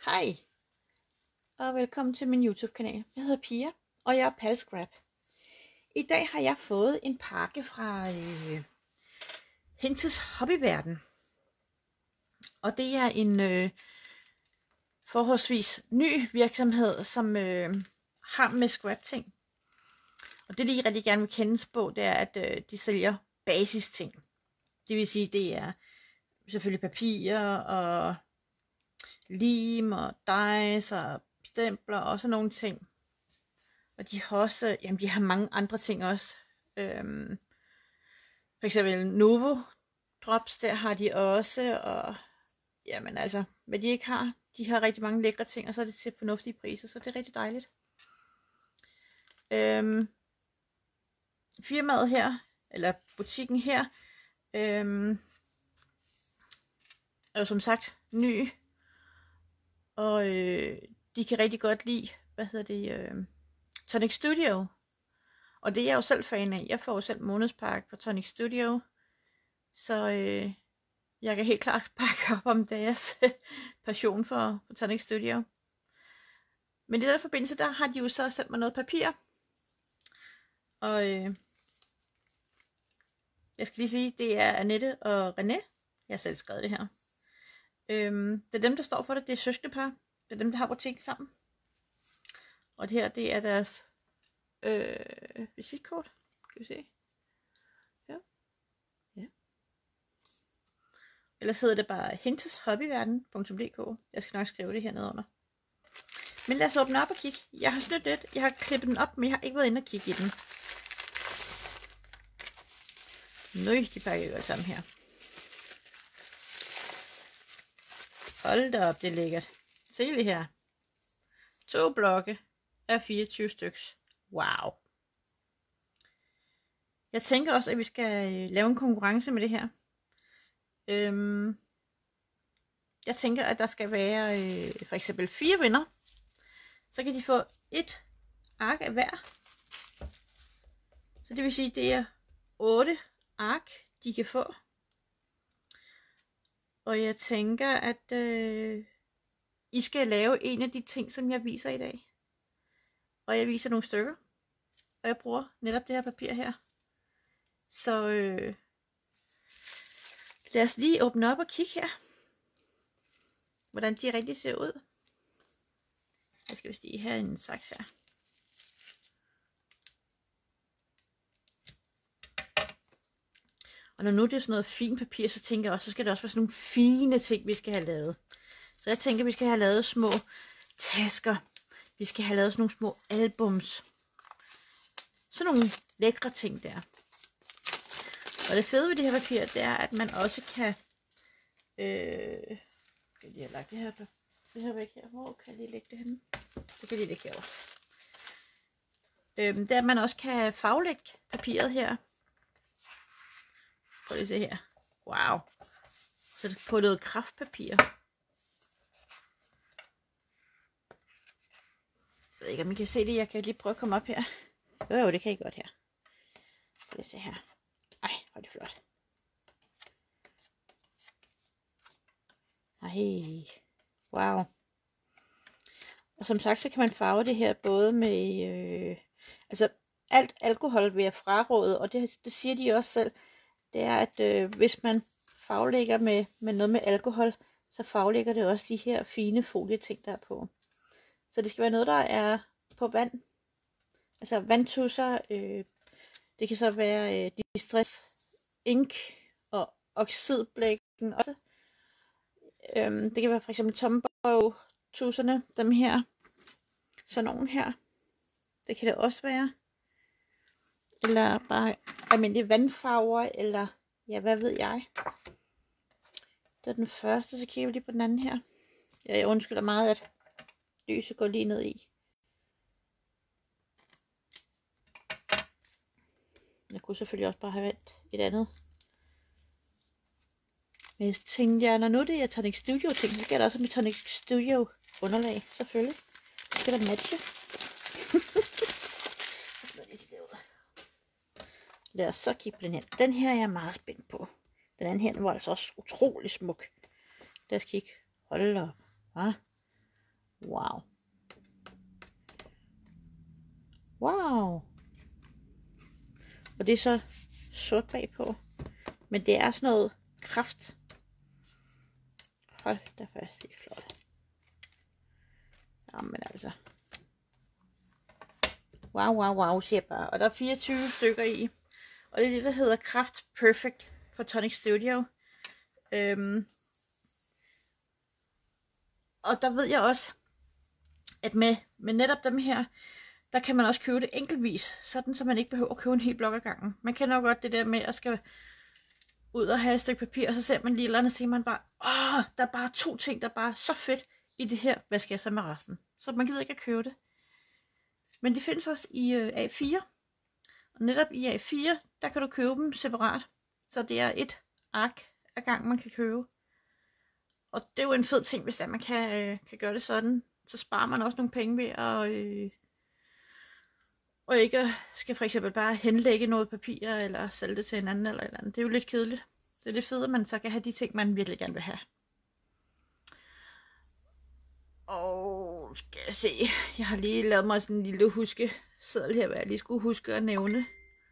Hej, og velkommen til min YouTube-kanal. Jeg hedder Pia, og jeg er Palscrap. I dag har jeg fået en pakke fra Hinses Hobbyverden. Og det er en forholdsvis ny virksomhed, som har med scrap-ting. Og det, de rigtig gerne vil kendes på, det er, at de sælger basisting. Det vil sige, det er selvfølgelig papir og lim og dice og stempler og sådan nogle ting. Og de har også, de har mange andre ting også. For eksempel Novo Drops, der har de også, og jamen altså, hvad de ikke har, de har rigtig mange lækre ting, og så er det til fornuftige priser, så det er rigtig dejligt. Firmaet her, eller butikken her, er jo som sagt ny, og de kan rigtig godt lide, Tonic Studio. Og det er jeg jo selv fan af. Jeg får jo selv månedspakke på Tonic Studio. Så jeg kan helt klart bakke op om deres passion for Tonic Studio. Men i den forbindelse, der har de jo så sendt mig noget papir. Og jeg skal lige sige, det er Annette og René. Jeg har selv skrevet det her. Det er dem, der står for det. Det er søskendepar. Det er dem, der har butikken sammen. Og det her, det er deres visitkort. Kan vi se? Ja. Ellers hedder det bare hinteshobbyverden.dk. Jeg skal nok skrive det hernede under. Men lad os åbne op og kigge. Jeg har snydt lidt. Jeg har klippet den op, men jeg har ikke været inde og kigge i den. Nøj, de pakker godt sammen her. Hold da op, det er lækkert. Se lige her. 2 blokke af 24 styks. Wow. Jeg tænker også, at vi skal lave en konkurrence med det her. Jeg tænker, at der skal være for eksempel 4 vinder. Så kan de få et ark af hver. Så det vil sige, at det er 8 ark, de kan få. Og jeg tænker, at I skal lave en af de ting, som jeg viser i dag. Og jeg viser nogle stykker. Og jeg bruger netop det her papir her. Så lad os lige åbne op og kigge her. Hvordan de rigtig ser ud. Jeg skal vist lige have en saks her. Og når nu det er sådan noget fint papir, så tænker jeg også, så skal det også være sådan nogle fine ting, vi skal have lavet. Så jeg tænker, vi skal have lavet små tasker. Vi skal have lavet sådan nogle små albums. Sådan nogle lækre ting der. Og det fede ved det her papir, det er, at man også kan... Skal jeg lige have lagt det her væk her? Hvor kan jeg lige lægge det henne? Det kan jeg lige lægge herovre. Det er, at man også kan farvelægge papiret her. Prøv lige at se her. Wow. Så det er på noget kraftpapir. Jeg ved ikke, om I kan se det. Jeg kan lige prøve at komme op her. Jo, det kan I godt her. Prøv lige at se her. Ej, hvor er det flot. Ej. Wow. Og som sagt, så kan man farve det her både med... altså, alt alkohol vil jeg fraråde, og det siger de også selv. Det er, at hvis man farvelægger med noget med alkohol, så farvelægger det også de her fine folieting, der er på. Så det skal være noget, der er på vand. Altså vandtusser. Det kan så være Distress Ink og oxidblækken også. Det kan være for eksempel Tombow-tusserne, dem her. Sådan nogle her. Det kan det også være. Eller bare almindelige vandfarver, eller ja, hvad ved jeg. Det er den første, så kigger vi lige på den anden her. Jeg undskylder meget, at lyset går lige ned i. Jeg kunne selvfølgelig også bare have valgt et andet. Men jeg tænkte, når nu det er Tonic Studio ting, så skal der også med Tonic Studio underlag, selvfølgelig. Det skal der matche. Lad os så kigge på den her. Den her er jeg meget spændt på. Den anden her var altså også utrolig smuk. Lad os kigge. Hold op. Ja. Wow. Wow. Og det er så sort bagpå. Men det er sådan noget kraft. Hold da fast, det er flot. Jamen altså. Wow, wow, wow, siger jeg bare. Og der er 24 stykker i. Og det er det, der hedder Kraft Perfect fra Tonic Studio. Og der ved jeg også, at med netop dem her, der kan man også købe det enkeltvis. Sådan, så man ikke behøver at købe en hel blok ad gangen. Man kan nok godt det der med at skal ud og have et stykke papir, og så ser man lige et eller andet, så siger man bare, der er bare 2 ting, der er bare så fedt i det her. Hvad skal jeg så med resten? Så man gider ikke at købe det. Men de findes også i A4. Og netop i A4, der kan du købe dem separat. Så det er et ark ad gangen, man kan købe. Og det er jo en fed ting, hvis man kan gøre det sådan. Så sparer man også nogle penge ved at... og ikke skal for eksempel bare henlægge noget papir, eller sælge det til en anden, eller et eller andet. Det er jo lidt kedeligt. Så det er lidt fedt, at man så kan have de ting, man virkelig gerne vil have. Og skal jeg se, jeg har lige lavet mig sådan en lille huskeseddel her, hvad jeg lige skulle huske at nævne.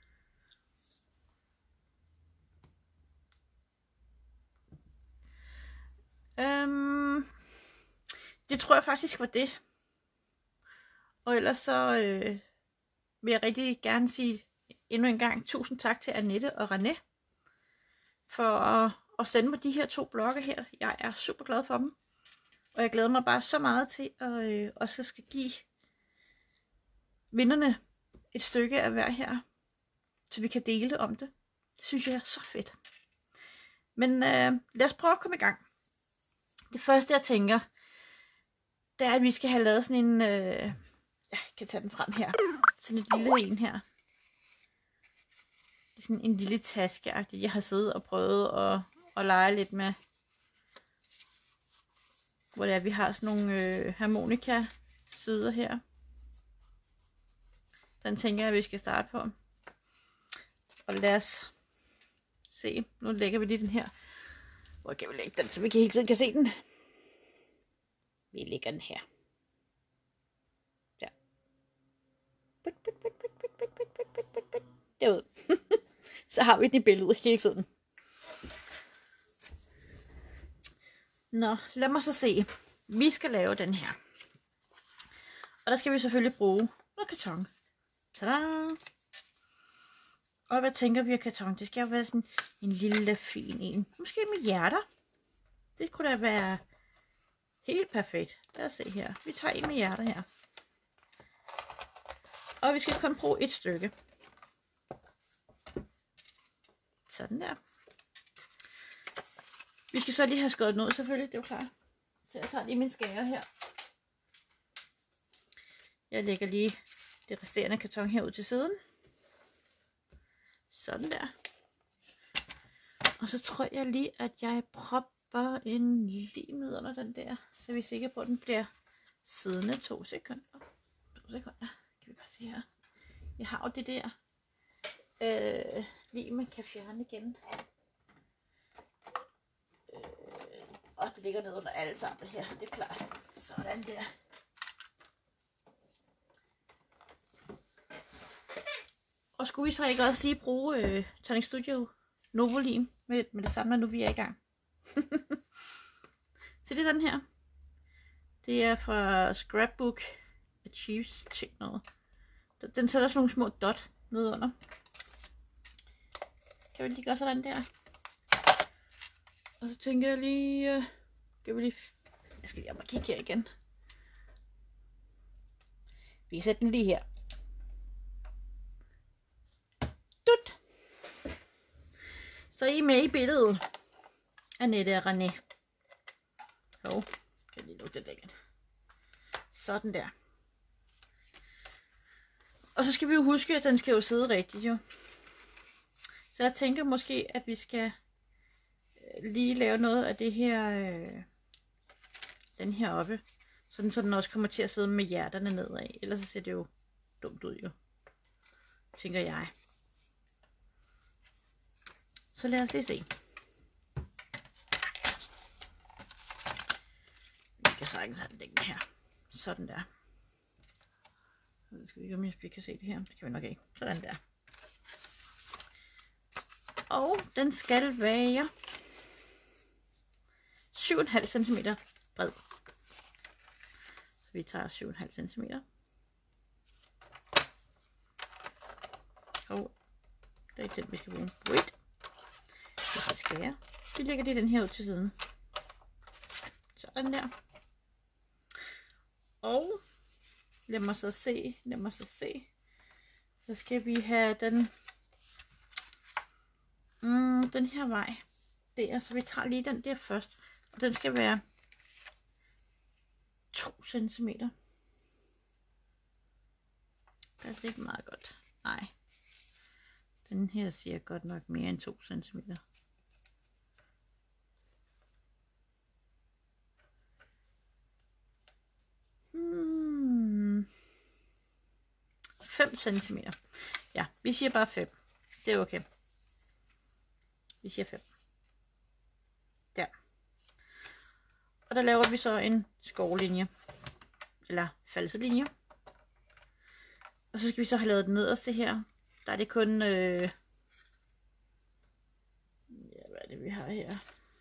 Det tror jeg faktisk var det. Og ellers så vil jeg rigtig gerne sige endnu en gang tusind tak til Annette og René for at sende mig de her 2 blokke her. Jeg er super glad for dem. Og jeg glæder mig bare så meget til at også skal give vinderne et stykke af hver her, så vi kan dele om det. Det synes jeg er så fedt. Men lad os prøve at komme i gang. Det første jeg tænker, det er at vi skal have lavet sådan en, jeg kan tage den frem her, sådan et lille en her. Det er sådan en lille taskeagtig, jeg har siddet og prøvet at lege lidt med. Hvor det er, vi har sådan nogle harmonika sider her. Den tænker jeg, at vi skal starte på. Og lad os se. Nu lægger vi lige den her. Hvor kan vi lægge den, så vi hele tiden kan se den? Vi lægger den her. Ja. Derud. Så har vi den i billedet hele tiden. Nå, lad mig så se. Vi skal lave den her. Og der skal vi selvfølgelig bruge noget karton. Tada! Og hvad tænker vi af karton? Det skal jo være sådan en lille fin en. Måske med hjerter. Det kunne da være helt perfekt. Lad os se her. Vi tager en med hjerter her. Og vi skal kun bruge et stykke. Sådan der. Vi skal så lige have skåret den ud selvfølgelig, det er jo klart. Så jeg tager lige min skære her. Jeg lægger lige det resterende karton her ud til siden. Sådan der. Og så tror jeg lige, at jeg propper en lim ud under den der, så vi er sikre på, at den bliver siddende 2 sekunder. 2 sekunder. Kan vi bare se her. Jeg har jo det der lim, man kan fjerne igen. Og det ligger ned under alle sammen her, det er klart. Sådan der. Og skulle vi så ikke også lige bruge Tonic Studio Novolim med det samme, nu vi er i gang. Så det er sådan her. Det er fra Scrapbook Achieves ting noget. Den sætter sådan nogle små dot ned under. Kan vi lige gøre sådan der. Og så tænker jeg lige, jeg skal lige op og kigge her igen. Vi sætter den lige her. Dut. Så er I med i billedet. Annette og René. Jo, kan jeg lige lukke det igen. Sådan der. Og så skal vi jo huske, at den skal jo sidde rigtigt jo. Så jeg tænker måske, at vi skal lige lave noget af det her, den her oppe, sådan så den også kommer til at sidde med hjerterne nedad. Ellers så ser det jo dumt ud jo, tænker jeg. Så lad os lige se. Vi kan sagtens have den her. Sådan der. Jeg skal ikke, om jeg kan se det her. Det kan vi nok ikke. Sådan der. Og den skal være 7,5 cm bred. Så vi tager 7,5 cm. Og det er den, vi skal bruge. Wait. Det skal skære. Vi lægger det den her ud til siden. Sådan der. Og lad mig så se. Så skal vi have den den her vej der, så vi tager lige den der først, og den skal være 2 cm. Det er ikke meget godt. Nej, den her siger godt nok mere end 2 cm. 5 cm. Ja, vi siger bare 5. Det er okay. Vi siger 5. Der. Og der laver vi så en skovlinje. Eller falselinje. Og så skal vi så have lavet den nederste her. Der er det kun... ja, hvad er det vi har her?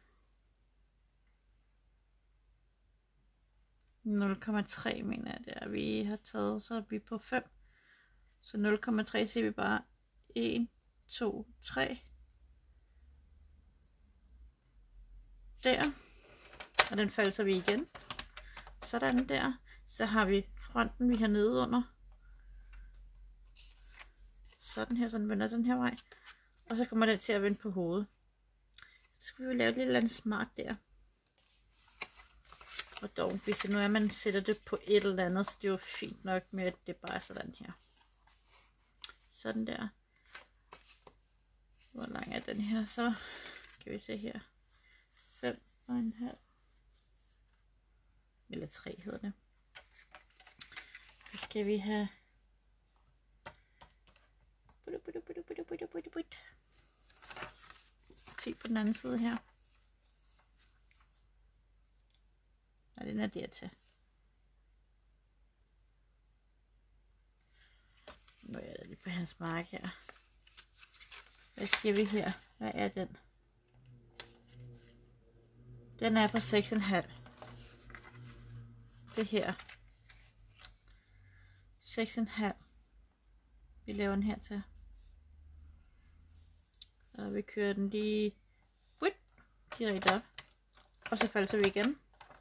0,3 mener jeg der vi har taget. Så er vi på 5. Så 0,3 siger vi bare 1, 2, 3. Der. Og den falser vi igen. Sådan der. Så har vi fronten vi har nede under. Sådan her, sådan vender den her vej. Og så kommer den til at vende på hovedet. Så skal vi lave et lille andet smart der. Og dog, hvis det nu er, man sætter det på et eller andet, så det er jo fint nok med, at det bare er sådan her. Sådan der. Hvor lang er den her så? Skal vi se her. 5,5. Eller 3 hedder det. Så skal vi have 10 på den anden side her. Og den er dertil. Nu er jeg lige på hans mark her. Hvad siger vi her? Hvad er den? Den er på 6,5. Det her. 6,5. Vi laver den her til. Og vi kører den lige direkte op. Og så falser vi igen.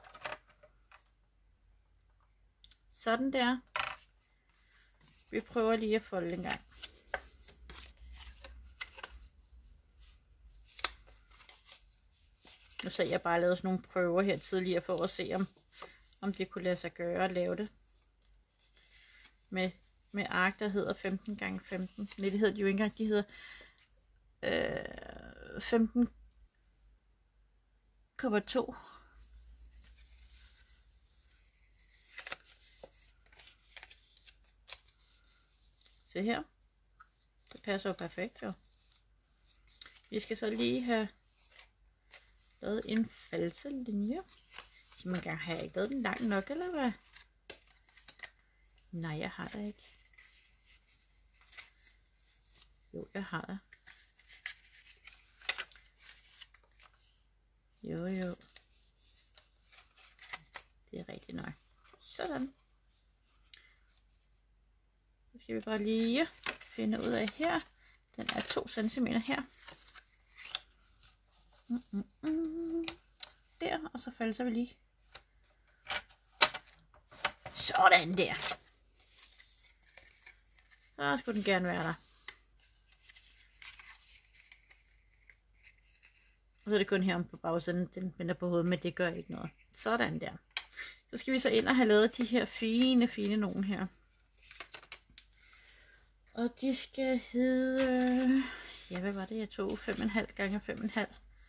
Sådan der. Vi prøver lige at folde en gang. Nu så jeg bare lavet sådan nogle prøver her tidligere for at se om det kunne lade sig gøre at lave det. Med ark, der hedder 15 x 15. Nej, det hedder de jo ikke engang. De hedder 15,2. Se her. Det passer jo perfekt jo. Vi skal så lige have lavet en falselinje. Så man kan have ikke lavet den lang nok, eller hvad? Nej, jeg har det ikke. Jo, jeg har det. Jo. Det er rigtigt nok. Sådan. Så skal vi bare lige finde ud af her. Den er 2 cm her. Der, og så falser vi lige. Sådan der. Så skulle den gerne være der. Og så er det kun her om på bagsiden, den vender på hovedet, men det gør ikke noget. Sådan der. Så skal vi så ind og have lavet de her fine nogen her. Og de skal hedde... Ja, hvad var det, jeg tog? 5,5 gange 5,5.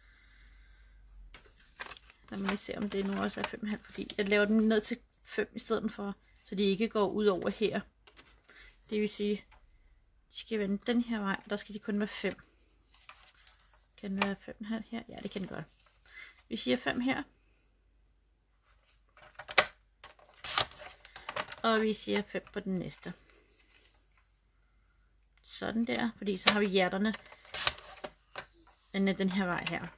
Lad mig lige se, om det nu også er 5,5, fordi jeg laver dem ned til 5 i stedet for, så de ikke går ud over her. Det vil sige, de skal vende den her vej, og der skal de kun være 5. Kan den være 5,5 her? Ja, det kan den godt. Vi siger 5 her. Og vi siger 5 på den næste. Sådan der, fordi så har vi hjerterne den her vej her.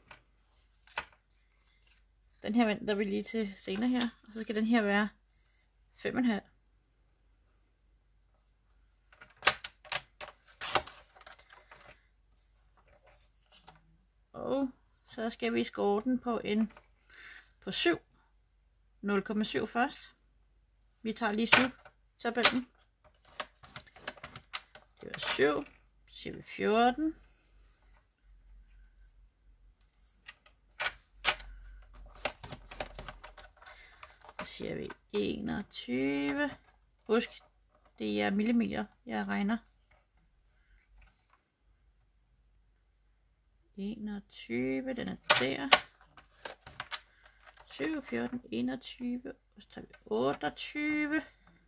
Den her venter vi lige til senere her, og så skal den her være 5,5. Og så skal vi score den på 7. 0,7 først. Vi tager lige 7 tabellen. Det var 7. Så siger vi 14. Så siger vi 21. Husk, det er millimeter, jeg regner. 21, den er der. 7, 14, 21, og så tager vi 28.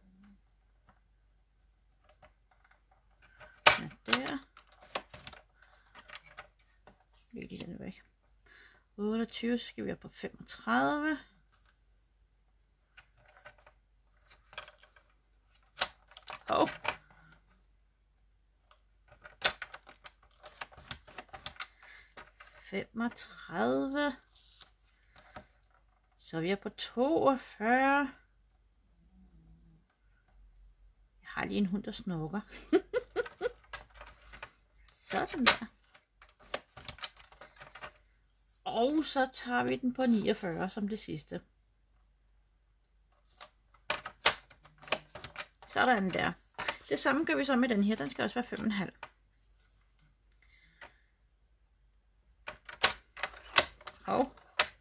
Den er der. Læg lige den væk. 28, så skal vi op på 35. Hov. $35. Så vi er på 42. Jeg har lige en hund, der snorker. Sådan der. Og så tager vi den på 49 som det sidste. Sådan der. Det samme gør vi så med den her. Den skal også være 5,5. Og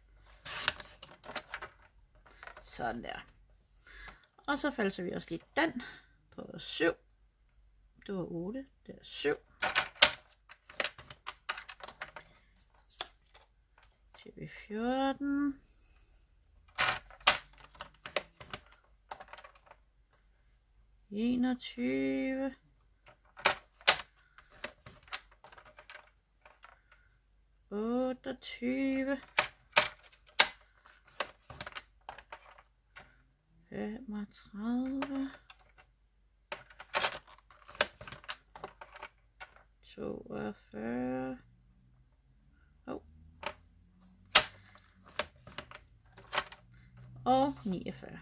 sådan der. Og så falser vi også lige den på 7. Det var 8. Det er 7. Så vi 14. -21. 28. 35. 42. Og 49.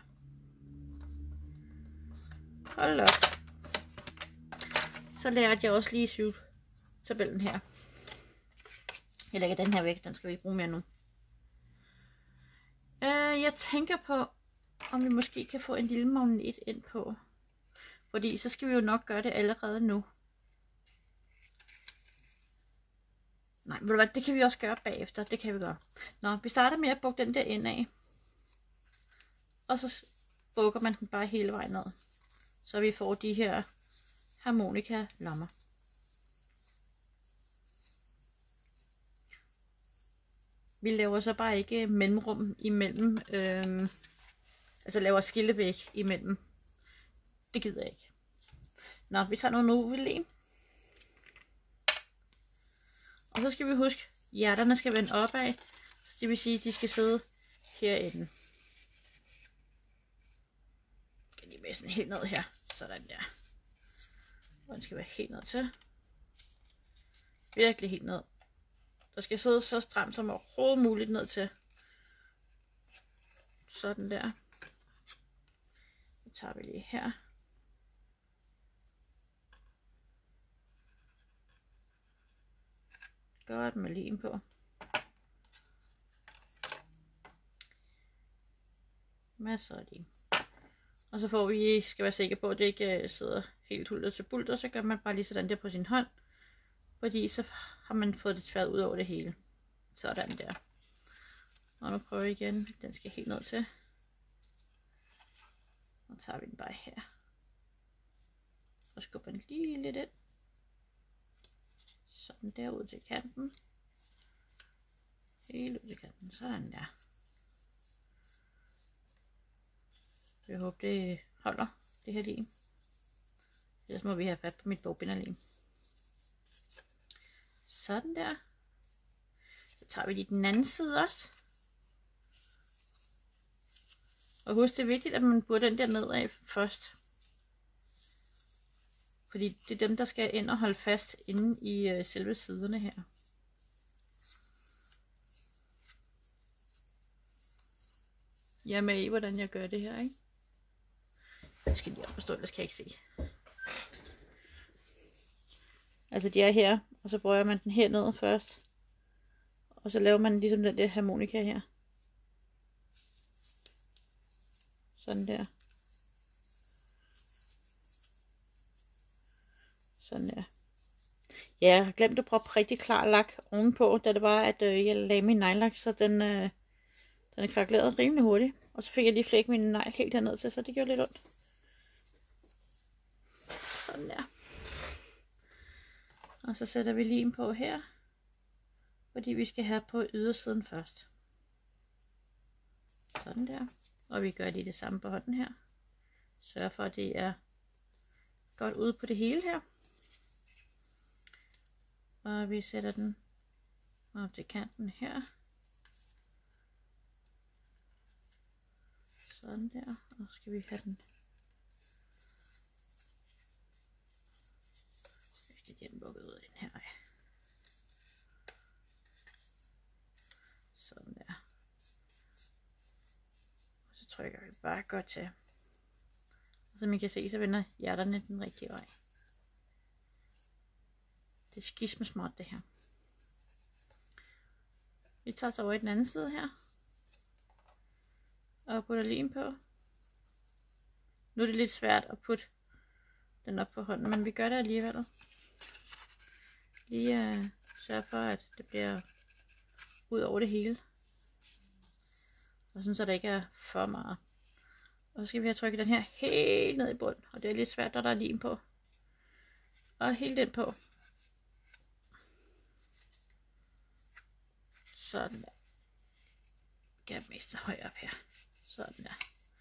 Hold op. Så lærte jeg også lige syv tabellen her. Jeg lægger den her væk, den skal vi ikke bruge mere nu. Jeg tænker på, om vi måske kan få en lille magnet ind på. Fordi så skal vi jo nok gøre det allerede nu. Nej, ved du hvad, det kan vi også gøre bagefter. Det kan vi gøre. Nå, vi starter med at bukke den der ind af. Og så bukker man den bare hele vejen ned. Så vi får de her harmonika lommer. Vi laver så bare ikke mellemrum imellem. Altså laver skillevæg imellem. Det gider jeg ikke. Nå, vi tager noget Novolen. Og så skal vi huske, hjerterne skal vende opad. Så det vil sige, at de skal sidde herinde. Kan de være sådan helt ned her. Sådan der. Og den skal være helt ned til. Virkelig helt ned. Der skal sidde så stramt som overhovedet muligt ned til. Sådan der. Så tager vi lige her. Godt med lim på. Masser af lim. Og så får vi, skal være sikre på, at det ikke sidder helt hulter til bulter, så gør man bare lige sådan der på sin hånd. Fordi så har man fået det tværet ud over det hele. Sådan der. Og nu prøver vi igen. Den skal helt ned til. Og tager vi den bare her. Og skubber den lige lidt ind. Sådan der ud til kanten. Helt ud til kanten. Sådan der. Jeg håber det holder, det her lim. Ellers må vi have fat på mit bogbinderlim. Sådan der. Så tager vi lige den anden side også. Og husk, det er vigtigt, at man burde den der nedad først. Fordi det er dem, der skal ind og holde fast inde i selve siderne her. Jeg er med i, hvordan jeg gør det her, ikke? Jeg skal lige op og stå, ellers kan jeg ikke se. Altså de er her, og så brøjer man den hernede først. Og så laver man ligesom den der harmonika her. Sådan der. Sådan der. Ja, jeg har glemt at proppe rigtig klar lak ovenpå, da det var, at jeg lagde min nejlak, så den er krakeleret rimelig hurtigt. Og så fik jeg lige flækket min negl helt herned til, så det gjorde lidt ondt. Sådan der. Og så sætter vi lim på her, fordi vi skal have på ydersiden først. Sådan der. Og vi gør lige det samme på hånden her. Sørg for, at det er godt ude på det hele her. Og vi sætter den op til kanten her. Sådan der. Og så skal vi have den. Vi skal have den lukket ud af den her. Sådan der. Og så trykker vi bare godt til. Og som I kan se, så vender hjerterne den rigtige vej. Det er skismesmåt det her. Vi tager så over i den anden side her. Og putter lim på. Nu er det lidt svært at putte den op på hånden, men vi gør det alligevel. Lige sørg for, at det bliver ud over det hele. Og sådan, så der ikke er for meget. Og så skal vi have trykket den her helt ned i bunden. Og det er lidt svært, når der er lim på. Og helt den på. Sådan der. Kan jeg mest højere op her. Sådan der.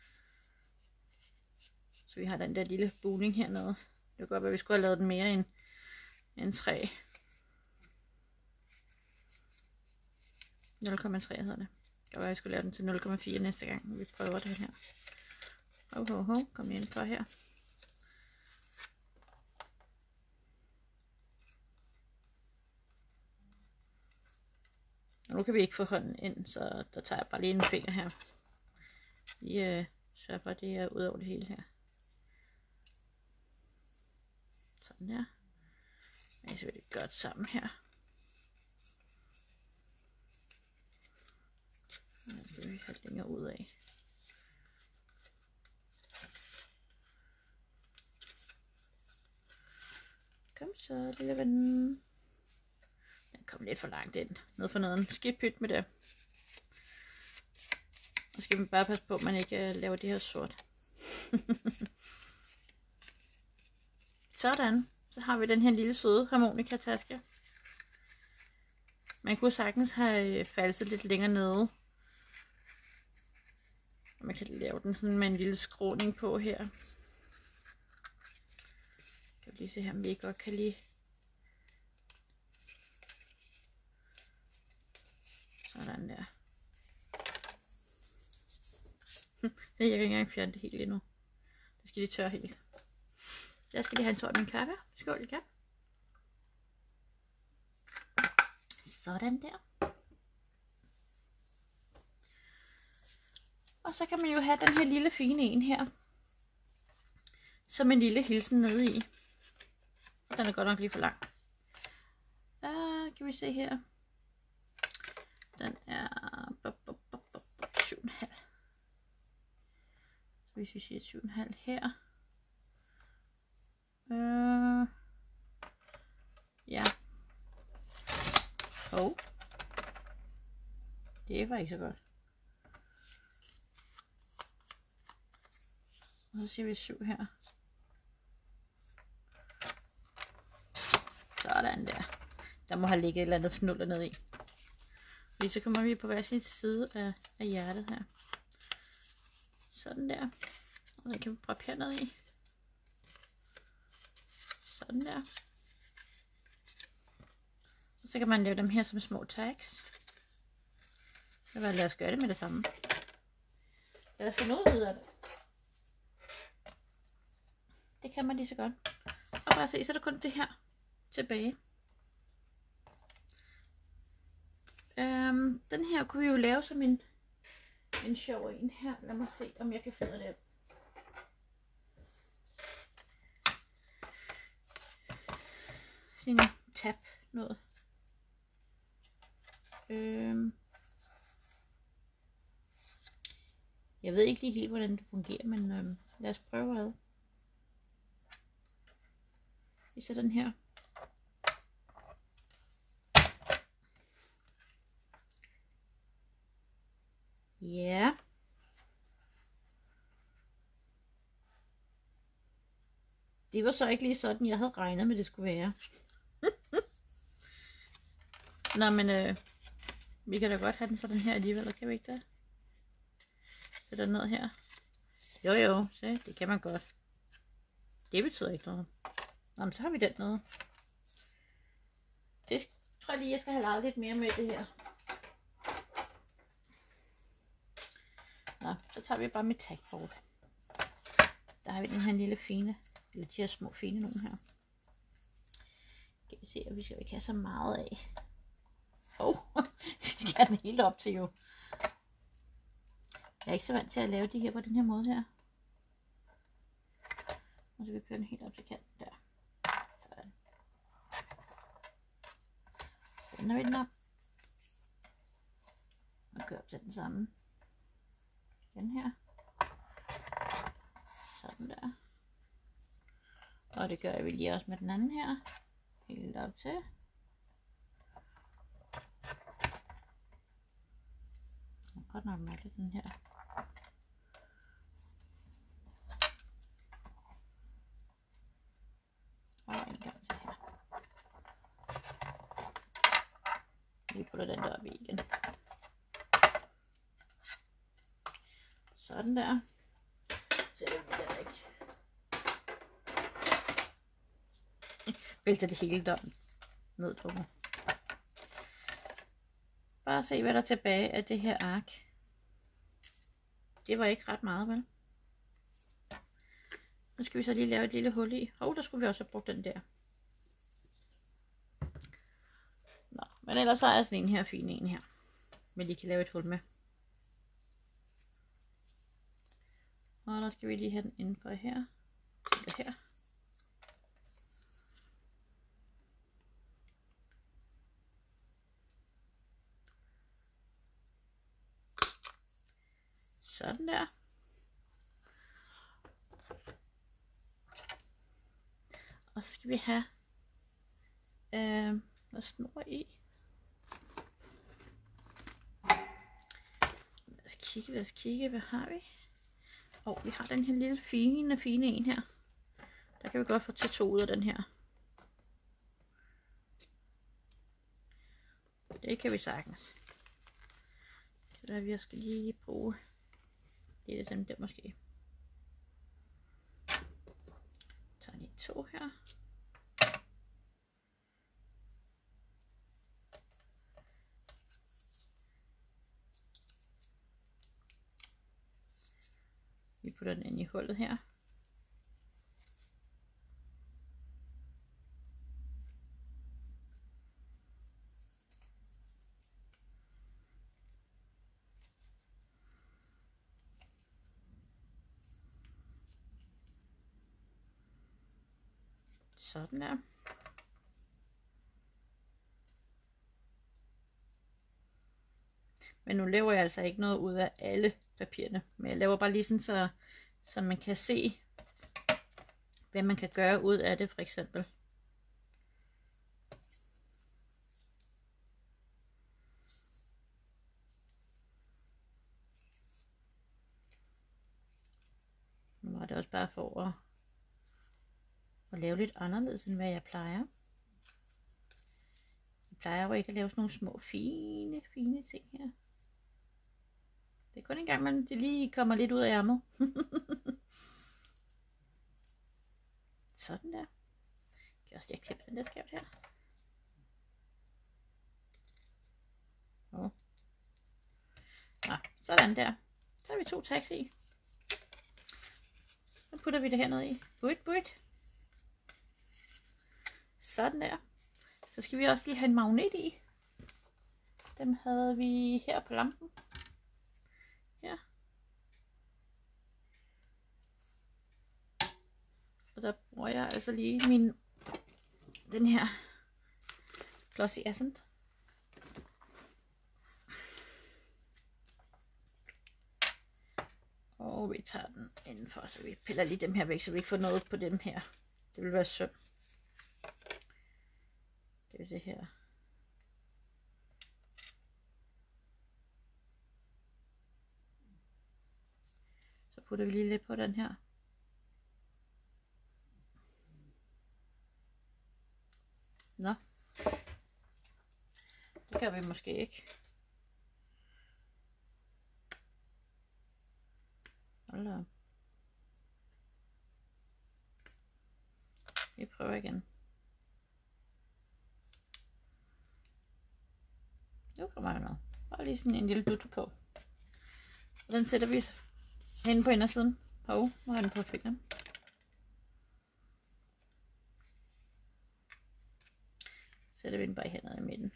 Så vi har den der lille buning hernede. Det kunne godt være, at vi skulle have lavet den mere end 3. 0,3 hedder det. Det kan være, at jeg skulle lave den til 0,4 næste gang, vi prøver det her. Kom ind for her. Og nu kan vi ikke få hånden ind, så der tager jeg bare lige en finger her. Lige sørger for, at det er ud over det hele her. Sådan her. Og så vil det godt sammen her. Og så skal vi have længere ud af. Kom så, lille ven. Den kom lidt for langt ind. Ned for noget. Skidt pyt med det. Og skal man bare passe på, at man ikke laver det her sort. Sådan. Så har vi den her lille søde harmonikataske. Man kunne sagtens have falset lidt længere nede. Og man kan lave den sådan med en lille skråning på her. Kan vi lige se her, om vi godt kan lide. Sådan der. Jeg kan ikke engang fjerne det helt endnu. Det skal lige tørre helt. Jeg skal lige have en tår af min kaffe. Skål, I kan. Sådan der. Og så kan man jo have den her lille fine en her. Som en lille hilsen nede i. Den er godt nok lige for lang. Kan vi se her. Den er 7,5. Så hvis vi siger 7,5 her. Ja. Det var ikke så godt. Og så siger vi 7 her. Sådan der. Der må have ligget et eller andet fnuller ned i. Fordi så kommer vi på hver sin side af hjertet her. Sådan der. Og så kan vi proppe herned i. Sådan der. Og så kan man lave dem her som små tags. Så lad os gøre det med det samme. Lad os få noget ud af det. Det kan man lige så godt. Og bare se, så er der kun det her tilbage. Den her kunne vi jo lave som en sjov en her. Lad mig se, om jeg kan finde det. Sådan en tab noget. Jeg ved ikke lige helt, hvordan det fungerer, men lad os prøve ad. Vi sætter den her. Ja. Det var så ikke lige sådan, jeg havde regnet med, det skulle være. Nå, men vi kan da godt have den sådan her alligevel, kan vi ikke det? Sætter den ned her. Jo, se, det kan man godt. Det betyder ikke noget. Nå, men så har vi den nede. Det tror jeg lige, jeg skal have lavet lidt mere med det her. Nå, så tager vi bare mit tagboard. Der har vi den her lille fine, eller de her små fine nogle her. Kan vi se, at vi skal ikke have så meget af. Vi skal have den helt op til jo. Jeg er ikke så vant til at lave de her på den her måde her. Og så vil vi køre den helt op til kanten der. Sådan. Så vender vi den op. Og kører op til den samme. Den her. Sådan der. Og det gør vi lige også med den anden her. Helt op til. Det er godt nok mærkeligt den her. Og en gang til her. Vi putter den der op i igen. Sådan der. Sætter vi den ikke. Vælter det hele der ned på mig. Bare se, hvad der er tilbage af det her ark. Det var ikke ret meget, vel? Nu skal vi så lige lave et lille hul i. Der skulle vi også have brugt den der. Nå, men ellers så er sådan en her fin en her. Men lige kan lave et hul med. Og der skal vi lige have den inde på her. Eller her. Sådan der. Og så skal vi have noget snor i. Lad os kigge, hvad har vi? Vi har den her lille fine en her. Der kan vi godt få til 2 ud af den her. Det kan vi sagtens. Kan være, vi skal lige bruge lidt af dem der måske. Så tager lige 2 her. Vi putter den ind i hullet her. Sådan der. Men nu laver jeg altså ikke noget ud af alle papirerne. Men jeg laver bare lige sådan, så man kan se, hvad man kan gøre ud af det, for eksempel. Nu var det også bare for at lave lidt anderledes, end hvad jeg plejer. Jeg plejer jo ikke at lave sådan nogle små, fine ting her. Det er kun en gang, man det lige kommer lidt ud af ærmet. Sådan der. Jeg kan også lige klippe den der skævt her. Nå, sådan der. Så har vi 2 tags i. Så putter vi det hernede i. Buit. Sådan der. Så skal vi også lige have en magnet i. Dem havde vi her på lampen. Her. Og der bruger jeg altså lige den her Glossy Accent. Og vi tager den indenfor, så vi piller lige dem her væk, så vi ikke får noget på dem her. Det vil være synd. Det er det her. Så putter vi lige lidt på den her. Nå. Det kan vi måske ikke. Hold da. Vi prøver igen. Nu kommer der noget. Bare lige sådan en lille dutte på. Og den sætter vi hen på indersiden. Hov, nu har den på fingeren. Sætter vi den bare hernede i midten.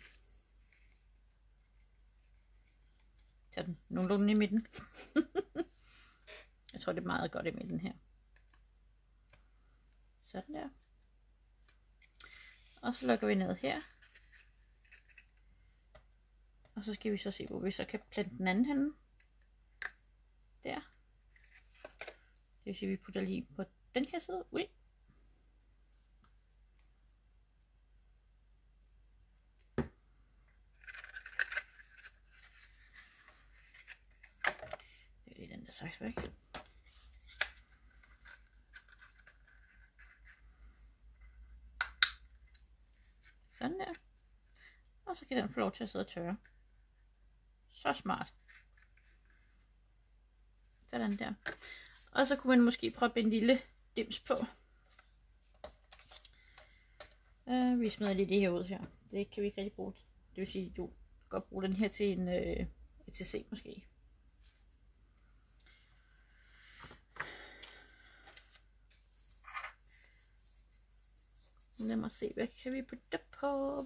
Så den nogenlunde i midten. Jeg tror det er meget godt i midten her. Sådan der. Og så lukker vi ned her. Og så skal vi så se, hvor vi så kan plante den anden henne. Der. Det vil sige, at vi putter lige på den her side. Ui. Det er lige den der saks væk. Sådan der. Og så kan den få lov til at sidde og tørre. Så smart. Sådan der. Og så kunne man måske proppe en lille dims på. Vi smider lige det her ud her. Det kan vi ikke rigtig bruge. Det vil sige, du kan godt bruge den her til en ETC måske. Lad mig se, hvad kan vi putte på?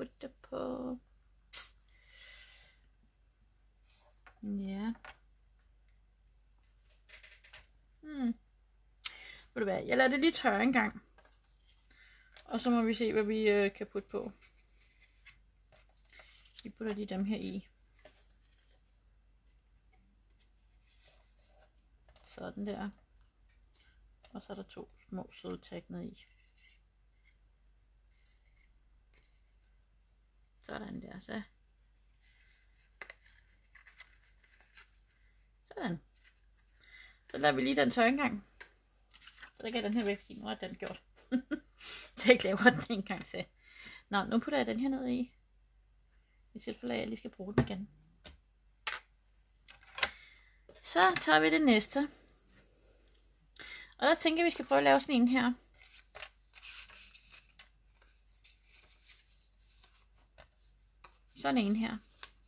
Ja. Ved du hvad, jeg lader det lige tørre en gang. Og så må vi se, hvad vi kan putte på. Vi putter lige dem her i. Sådan der. Og så er der 2 små søde tag ned i. Sådan der, så. Sådan. Så lader vi lige den tørre en gang. Så der kan den her væk, fordi nu er den gjort. Så jeg laver den en gang til. Nå, nu putter jeg den her ned i. I tilfælde af, at jeg lige skal bruge den igen. Så tager vi det næste. Og der tænker jeg, at vi skal prøve at lave sådan en her. Sådan en her.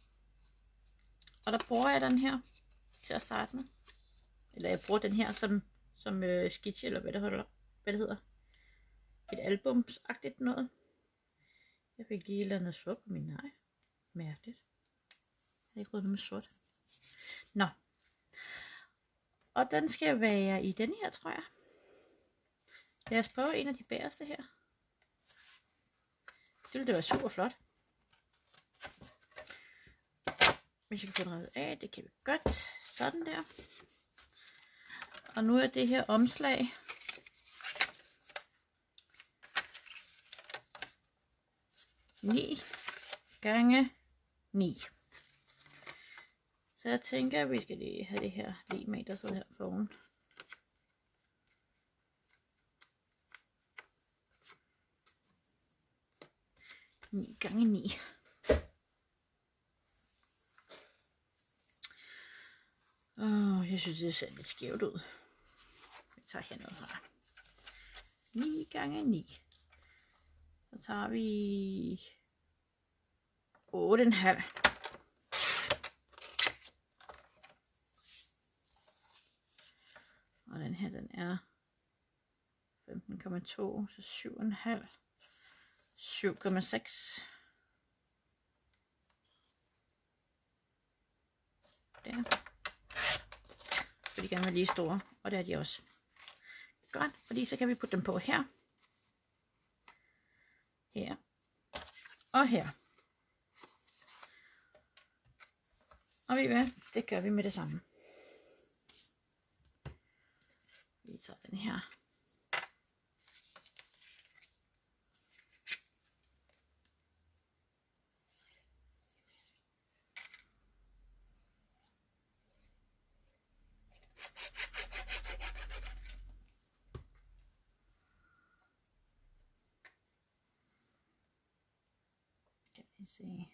Og der bruger jeg den her til at starte med. Eller jeg bruger den her som skitch, eller hvad det hedder. Et albumsagtigt noget. Jeg fik lige lavet noget sort på min nej. Mærkeligt. Jeg har ikke ryddet med sort. Nå. Og den skal være i den her, tror jeg. Lad os prøve en af de bagerste her. Det ville det være super flot. Hvis jeg kan få den reddet af, det kan vi godt. Sådan der. Og nu er det her omslag. Ni gange 9. Så jeg tænker, at vi skal lige have det her lim med, der sidder her foran. Ni gange 9. Jeg synes, det ser lidt skævt ud. Vi tager hernede her. 9 gange 9. Så tager vi 8,5. 15,2, så 7,5. 7,6. Der. For de gerne være lige store, og det er de også. Godt, fordi så kan vi putte dem på her. Her. Og her. Og ved I hvad? Det gør vi med det samme. Vi tager den her. Kan vi se.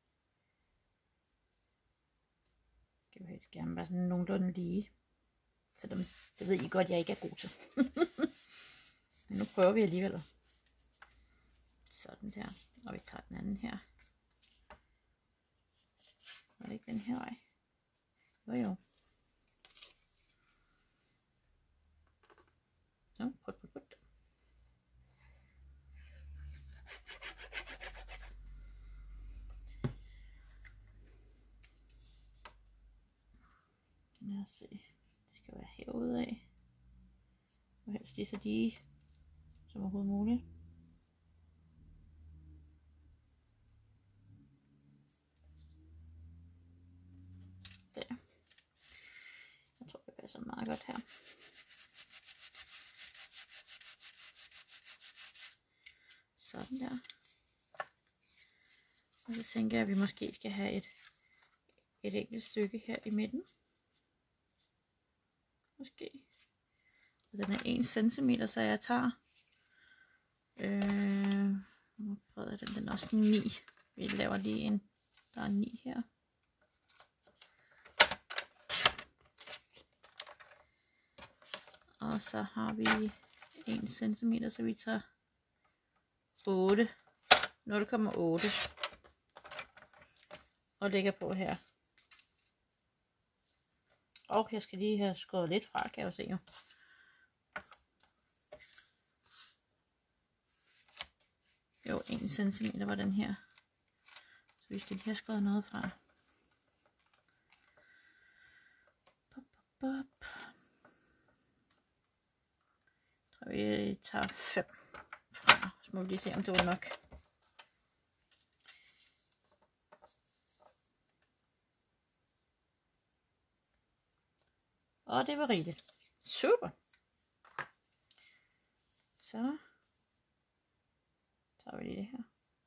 Kan vi gerne være sådan nogenlunde lige. Selvom det ved I godt, jeg ikke er god til. Men nu prøver vi alligevel. Sådan der. Og vi tager den anden her. Var det ikke den her vej? Jo. Så, put. Lad os se. Det skal være herude af. Og helst lige så lige som overhovedet muligt. Der. Jeg tror det passer meget godt her. Sådan der. Og så tænker jeg, at vi måske skal have et enkelt stykke her i midten. Måske. Og den er 1 cm, så jeg tager nu prøver jeg den er også 9. Vi laver lige en, der er 9 her. Og så har vi 1 cm, så vi tager 8, 0,8 og lægger på her. Og jeg skal lige have skåret lidt fra, kan jeg jo se jo. Jo, 1 cm var den her. Så vi skal lige have skåret noget fra. Jeg tror vi tager 5 fra. Så må vi lige se om det var nok. Og det var rigeligt. Super. Så tager vi lige det her.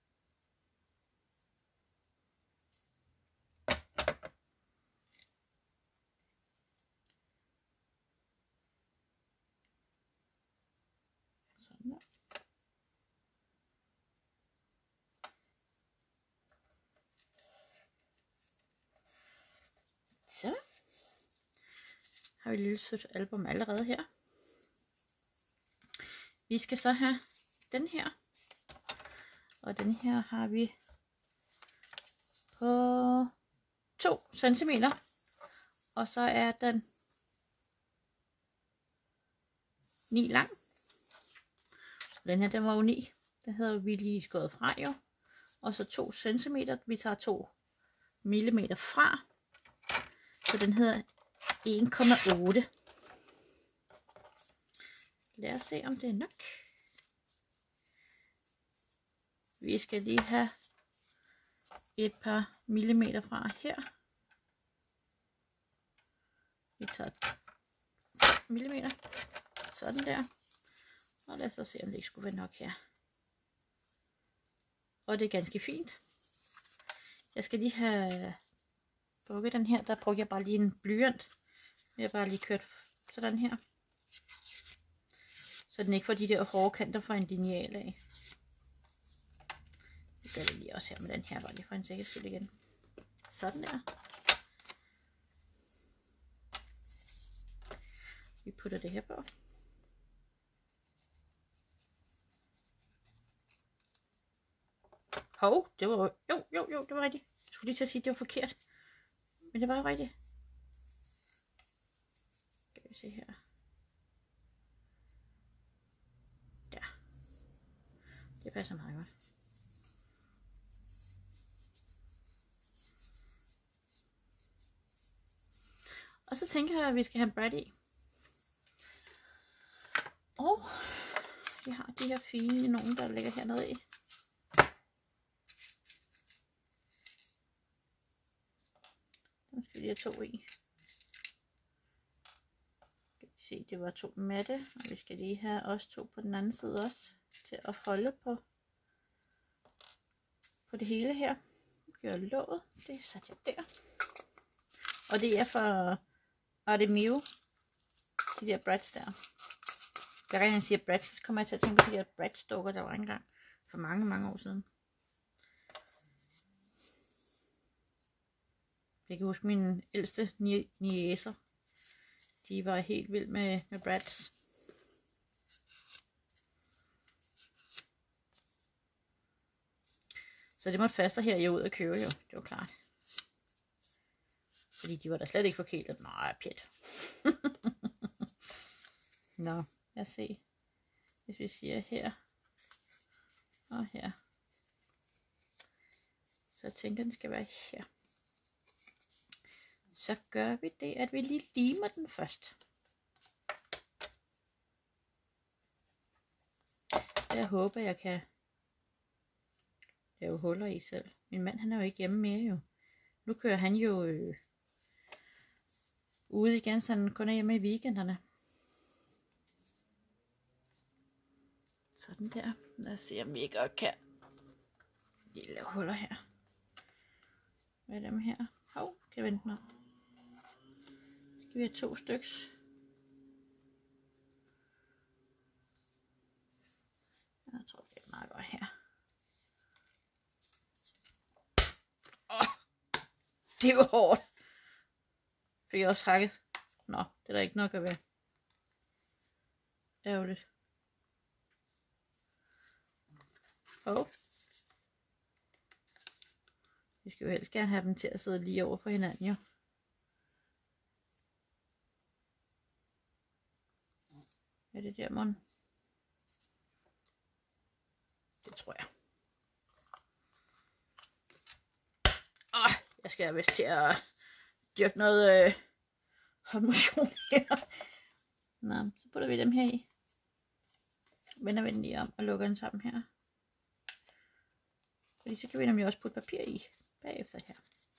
Sådan der. Så har vi et lille sødt album allerede her. Vi skal så have den her. Og den her har vi på 2 cm. Og så er den 9 lang. Den her, den var jo 9. Den havde vi lige skåret fra jo. Og så 2 cm. Vi tager 2 mm fra. Så den hedder 1,8. Lad os se om det er nok. Vi skal lige have et par millimeter fra her. Vi tager millimeter. Sådan der. Og lad os så se om det ikke skulle være nok her. Og det er ganske fint. Jeg skal lige have bukket den her. Der brugte jeg bare lige en blyant. Jeg har bare lige kørt sådan her. Så den ikke får de der hårde kanter fra en lineal af. Det gør det lige også her med den her. Bare lige for en sikkerheds skyld igen. Sådan der. Vi putter det her på. Hov, det var jo, det var rigtigt. Jeg skulle lige til at sige, at det var forkert. Men det var jo rigtigt. Skal vi se her. Det passer meget godt. Og så tænker jeg, at vi skal have bread i. Og vi har de her fine nogle, der ligger hernede i. Nu skal vi lige have 2 i. Skal vi se, det var 2 matte, og vi skal lige have også 2 på den anden side også, til at holde på det hele her. Gør låget, det satte jeg der. Og det er for Artemio, de der brads der. Hver gang jeg siger brads, så kommer jeg til at tænke på de der bradsdukker, der var engang for mange år siden. Jeg kan huske mine ældste niecer. De var helt vild med brads. Så det måtte faster her ud og købe jo. Det var klart. Fordi de var da slet ikke forkælet. Nej, pjat. Nå, lad os se. Hvis vi siger her og her. Så jeg tænker, den skal være her. Så gør vi det, at vi lige limer den først. Jeg håber, jeg kan lave huller i selv. Min mand, han er jo ikke hjemme mere jo. Nu kører han jo ude igen, så han kun er hjemme i weekenderne. Sådan der. Lad os se, om vi ikke godt kan lige lave huller her. Hvad er dem her? Hov, kan jeg vente nu. Skal vi have 2 styks. Jeg tror, det er meget godt her. Det var hårdt. Fik jeg også hakket. Nå, det er der ikke nok at være. Ærgerligt. Vi skal jo helst gerne have dem til at sidde lige over for hinanden, jo. Er det der, mon? Det tror jeg. Jeg skal vist til at dyrke noget motion her. Nå, så putter vi dem her i. Vender vi den lige om og lukker den sammen her. Fordi så kan vi nemlig også putte papir i bagefter her.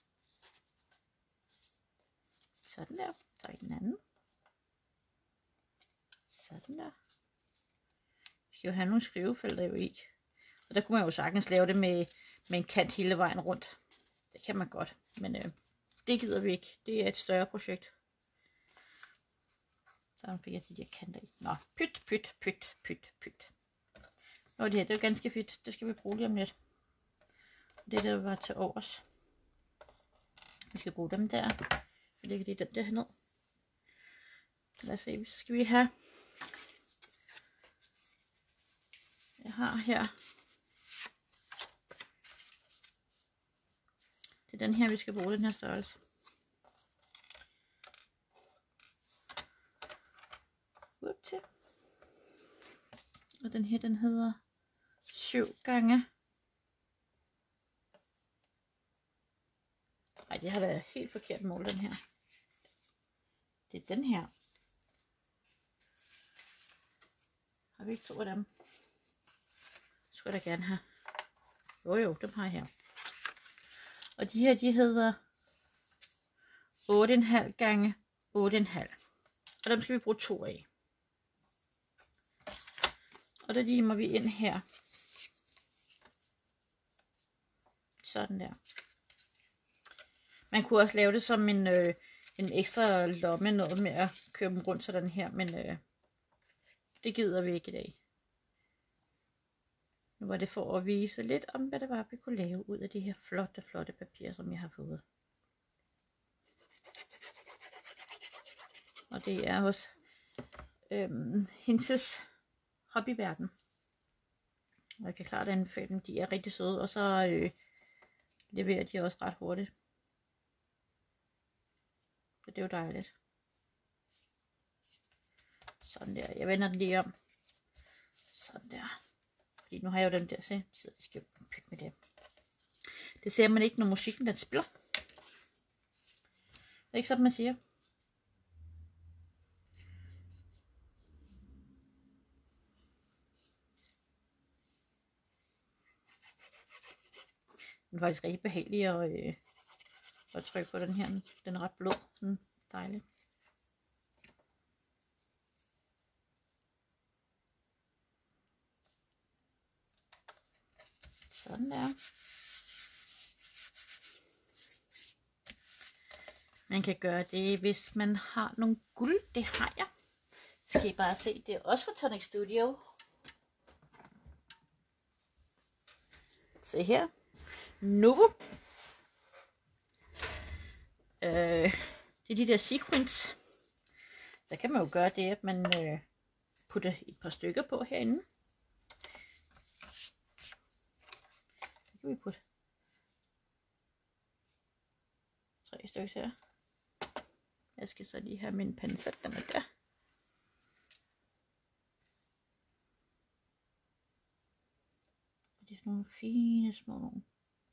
Sådan der. Så i den anden. Sådan der. Vi skal jo have nogle skrivefelter jo i. Og der kunne man jo sagtens lave det med en kant hele vejen rundt. Det kan man godt. Men det gider vi ikke. Det er et større projekt. Så fik jeg de der kanter i. Nå, pyt. Nå, det her, det er jo ganske fedt. Det skal vi bruge lige om lidt. Det der var til overs. Vi skal bruge dem der. Vi lægger lige den der ned. Lad os se, så skal vi have. Jeg har her. Det er den her, vi skal bruge, den her størrelse. Upti. Og den her, den hedder 7 gange. Ej, det har været helt forkert mål, den her. Det er den her. Har vi ikke 2 af dem? Det skulle jeg da gerne have. Jo, dem har jeg her. Og de her, de hedder 8,5 gange 8,5. Og dem skal vi bruge 2 af. Og der limer vi ind her. Sådan der. Man kunne også lave det som en ekstra lomme, noget med at køre dem rundt sådan her, men det gider vi ikke i dag. Nu var det for at vise lidt om, hvad det var, vi kunne lave ud af de her flotte papirer, som jeg har fået. Og det er hos Hinses Hobbyverden. Og jeg kan klart anbefale dem, de er rigtig søde, og så leverer de også ret hurtigt. Så det er jo dejligt. Sådan der. Jeg vender den lige om. Sådan der. Fordi nu har jeg jo den der, så jeg skal pytte med det. Det ser man ikke, når musikken den spiller. Det er ikke sådan, man siger. Den er faktisk rigtig behagelig at trykke på den her. Den er ret blød. Sådan dejlig. Sådan der. Man kan gøre det, hvis man har nogle guld. Det har jeg. Skal I bare se, det er også fra Tonic Studio. Se her. Novo. Det er de der sequins. Så kan man jo gøre det, at man putter et par stykker på herinde. Så kan vi putte 3 stykker her. Jeg skal så lige have min pensel, den er der. Det er sådan nogle fine små nogle.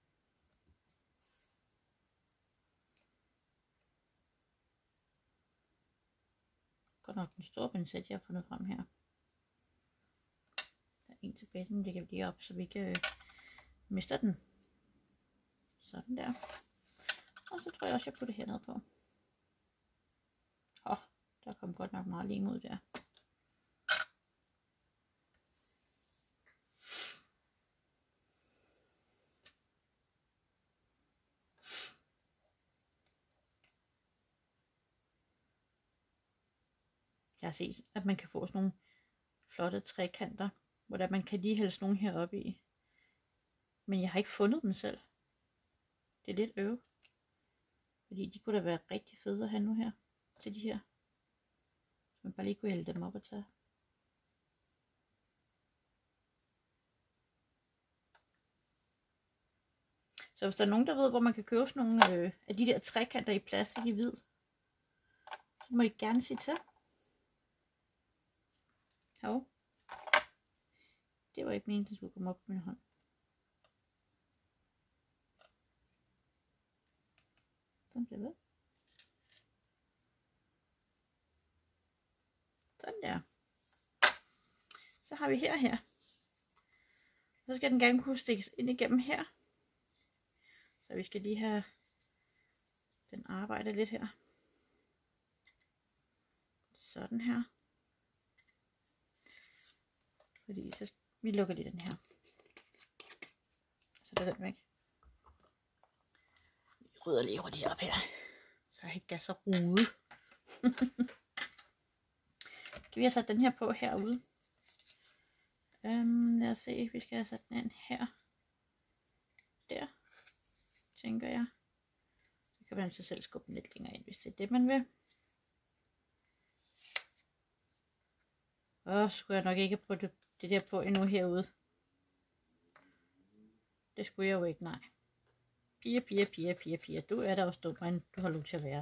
Godt nok den store pincet, jeg har fundet frem her. Der er en tilbage, men det kan vi lige op, så vi ikke mister den. Sådan der. Og så tror jeg også, jeg putter hernede på. Der kom godt nok meget lim ud der. Jeg har set, at man kan få sådan nogle flotte trekanter, hvor der man kan lige hælde sådan nogle heroppe i. Men jeg har ikke fundet dem selv. Det er lidt øv. Fordi de kunne da være rigtig fede at have nu her. Til de her. Så man bare lige kunne hælde dem op og tage. Så hvis der er nogen, der ved, hvor man kan købe sådan nogle af de der trekanter i plastik i hvid, så må I gerne sige til. Jo. Det var ikke meningen, at det skulle komme op på min hånd. Sådan bliver det. Sådan der. Så har vi her. Så skal den gerne kunne stikkes ind igennem her. Så vi skal lige have den arbejde lidt her. Sådan her. Fordi så vi lukker lige den her. Så er den væk. Vi rydder lige hurtigt op her. Så jeg ikke er så rodet. Kan vi have sat den her på herude? Lad os se, vi skal have sat den ind her. Der, tænker jeg. Så kan man så selv skubbe den lidt længere ind, hvis det er det, man vil. Og skulle jeg nok ikke putte det der på endnu herude. Det skulle jeg jo ikke, nej. Piger. Du er der også dum, men du har lov til at være.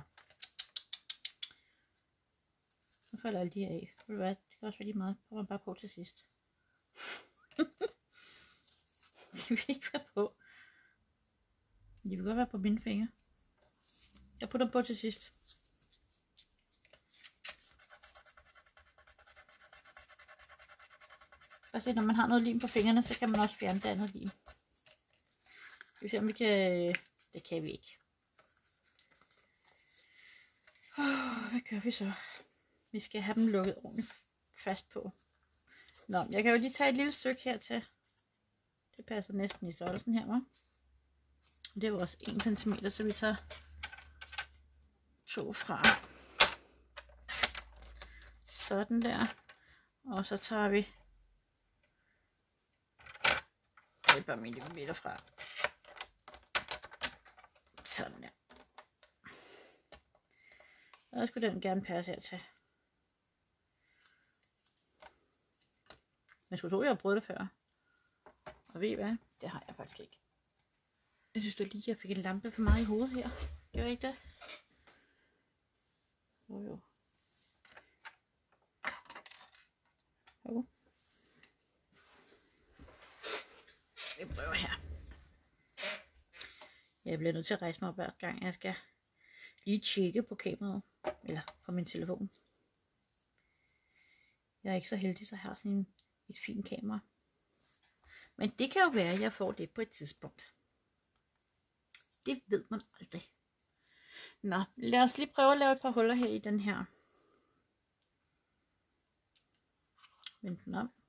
Nu falder alle de her af. Ved du hvad? Det kan også være lige meget. Prøv bare på til sidst. De vil ikke være på. De vil godt være på mine fingre. Jeg putter dem på til sidst. Og se, når man har noget lim på fingrene, så kan man også fjerne det andet lim. Skal vi se, om vi kan... Det kan vi ikke. Hvad gør vi så? Vi skal have dem lukket ordentligt fast på. Nå, jeg kan jo lige tage et lille stykke her til. Det passer næsten i størrelsen her, hva'? Det er jo også 1 cm, så vi tager 2 fra. Sådan der. Og så tager vi et par millimeter fra. Sådan der. Og så skulle den gerne passe her til. Men skulle tro, jeg har prøvet det før. Og ved I hvad? Det har jeg faktisk ikke. Jeg synes da lige, jeg fik en lampe for meget i hovedet her. Gør jeg ikke det? Jo. Jo. prøve her. Jeg bliver nødt til at rejse mig op hver gang jeg skal lige tjekke på kameraet. Eller på min telefon. Jeg er ikke så heldig, så jeg har sådan et fint kamera. Men det kan jo være, at jeg får det på et tidspunkt. Det ved man aldrig. Nå, lad os lige prøve at lave et par huller her i den her. Vend den om.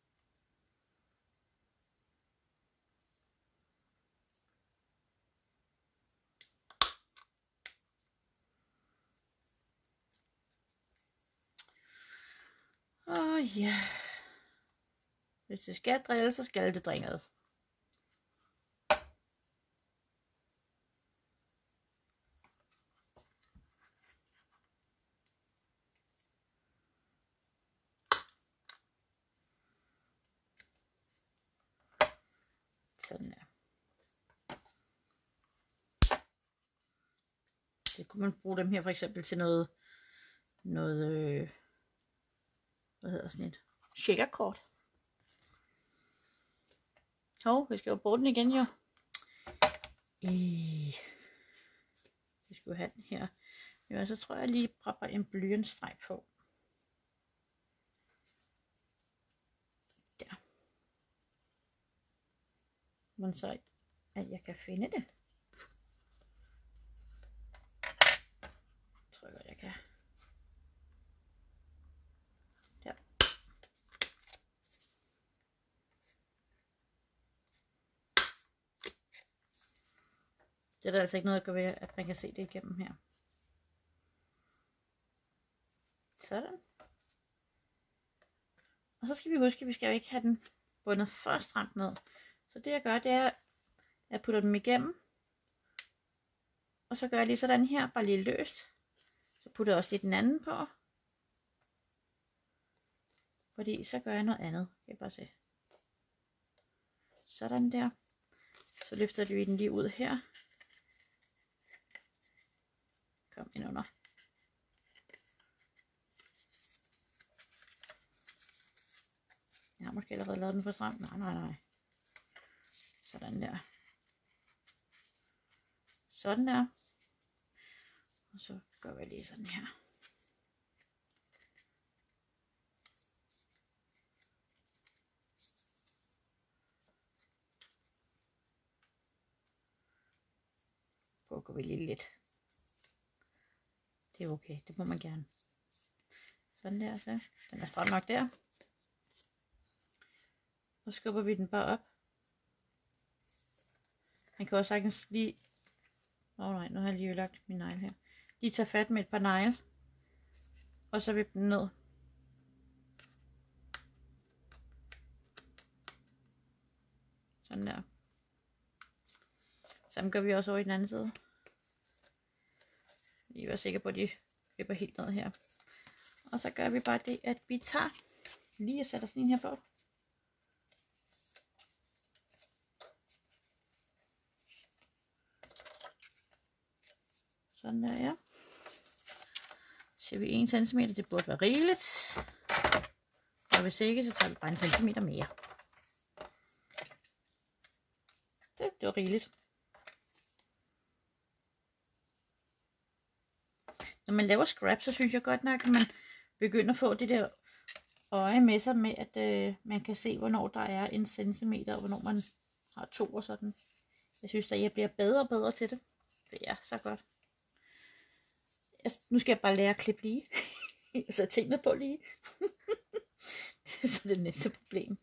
Ja. Hvis det skal drille, så skal det drille. Sådan der. Det kunne man bruge dem her for eksempel til noget hvad hedder sådan et checkerkort. Vi skal jo bruge den igen jo. Vi skal jo have den her. Jo, så tror jeg lige propper en blyantstreg på. Der. Men så at jeg kan finde det. Jeg tror godt jeg kan. Der. Det er der altså ikke noget at gøre ved, at man kan se det igennem her. Sådan. Og så skal vi huske, at vi skal jo ikke have den bundet for stramt ned. Så det jeg gør, det er, at jeg putter dem igennem. Og så gør jeg lige sådan her, bare lige løst. Så putter jeg også lige den anden på. Fordi så gør jeg noget andet. Kan I bare se. Sådan der. Så løfter vi den lige ud her. Kom ind under. Jeg har måske allerede lavet den for stram. Nej. Sådan der. Sådan der. Og så gør vi lige sådan her. Går vi lige lidt. Det er okay, det må man gerne. Sådan der, så. Den er stram nok der. Og skubber vi den bare op. Man kan også sagtens lige... nej, nu har jeg lige lagt min negl her. Lige tage fat med et par negle. Og så vippe den ned. Sådan der. Sammen gør vi også over i den anden side. Lige være sikker på, at de vipper helt ned her. Og så gør vi bare det, at vi tager lige og sætter sådan en her på. Sådan der, ja. Så vi 1 cm, det burde være rigeligt. Og hvis ikke, så tager vi bare 1 cm mere. Det var rigeligt. Når man laver scrap, så synes jeg godt nok, at man begynder at få det der øje med sig med, at man kan se, hvornår der er 1 cm, og hvornår man har 2 og sådan. Jeg synes, at jeg bliver bedre og bedre til det. Det er så godt. Nu skal jeg bare lære at klippe lige. Og så tingene på lige. Det er så det næste problem.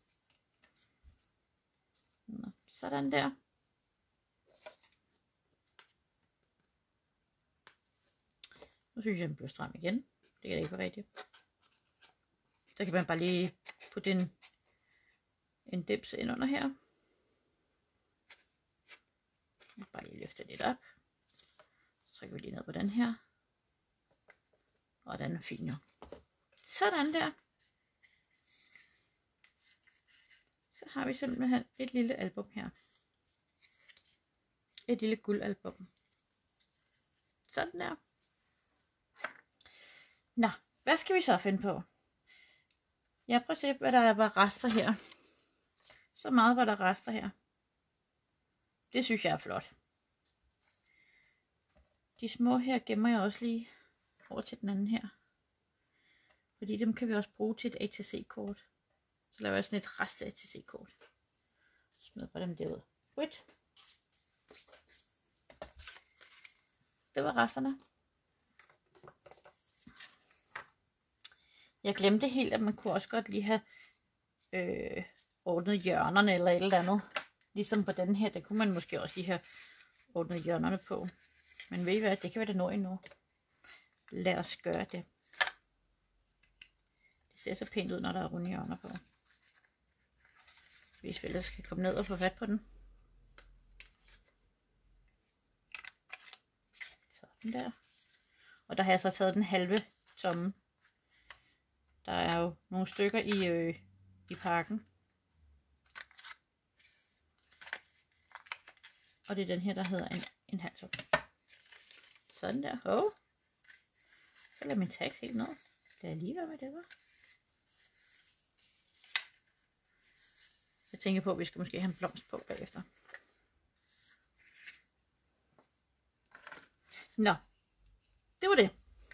Nå, sådan der. Nu synes jeg, den bliver stram igen. Det kan det ikke være rigtigt. Så kan man bare lige putte en dims ind under her. Bare lige løfte lidt op. Så trykker vi lige ned på den her. Og den er fin nu. Sådan der. Så har vi simpelthen et lille album her. Et lille guldalbum. Sådan der. Nå, hvad skal vi så finde på? Jeg prøver at se, hvad der var rester her. Så meget var der rester her. Det synes jeg er flot. De små her gemmer jeg også lige over til den anden her. Fordi dem kan vi også bruge til et ATC-kort. Så laver jeg sådan et rest ATC-kort. Smider bare dem derud. Wait. Det var resterne. Jeg glemte helt, at man kunne også godt lige have ordnet hjørnerne eller et eller andet. Ligesom på den her, der kunne man måske også lige have ordnet hjørnerne på. Men ved I hvad, det kan være det nå endnu. Lad os gøre det. Det ser så pænt ud, når der er runde hjørner på. Hvis vi ellers skal komme ned og få fat på den. Sådan der. Og der har jeg så taget den halve tomme. Der er jo nogle stykker i pakken. Og det er den her, der hedder en halv tom. Sådan der. Hov. Så lader min tags helt ned. Lad jeg lige være med det, var. Jeg tænker på, at vi skal måske have en blomst på bagefter. Nå. Det var det.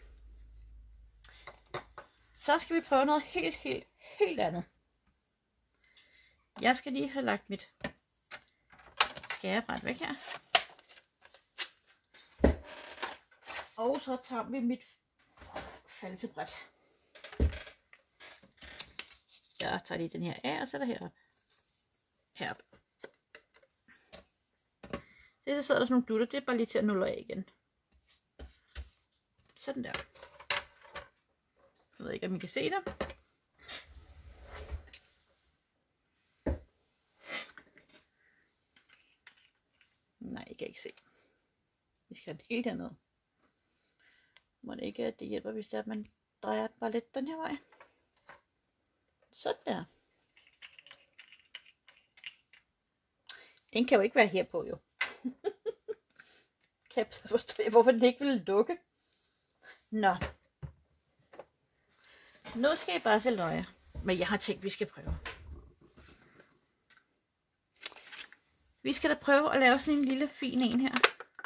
Så skal vi prøve noget helt andet. Jeg skal lige have lagt mit skærebræt væk her. Og så tager vi mit falsebræt. Jeg tager lige den her af og sætter herop. Så sidder der sådan nogle dutter. Det er bare lige til at nulle af igen. Sådan der. Jeg ved ikke, om I kan se det. Nej, jeg kan ikke se. Vi skal have det helt hernede. Må det ikke, at det hjælper, hvis det er, at man drejer den bare lidt den her vej. Sådan der. Den kan jo ikke være her på, jo. Kan jeg forstå, hvorfor den ikke ville lukke? Nå. Nu skal jeg bare se løje. Men jeg har tænkt, vi skal prøve. Vi skal da prøve at lave sådan en lille fin en her.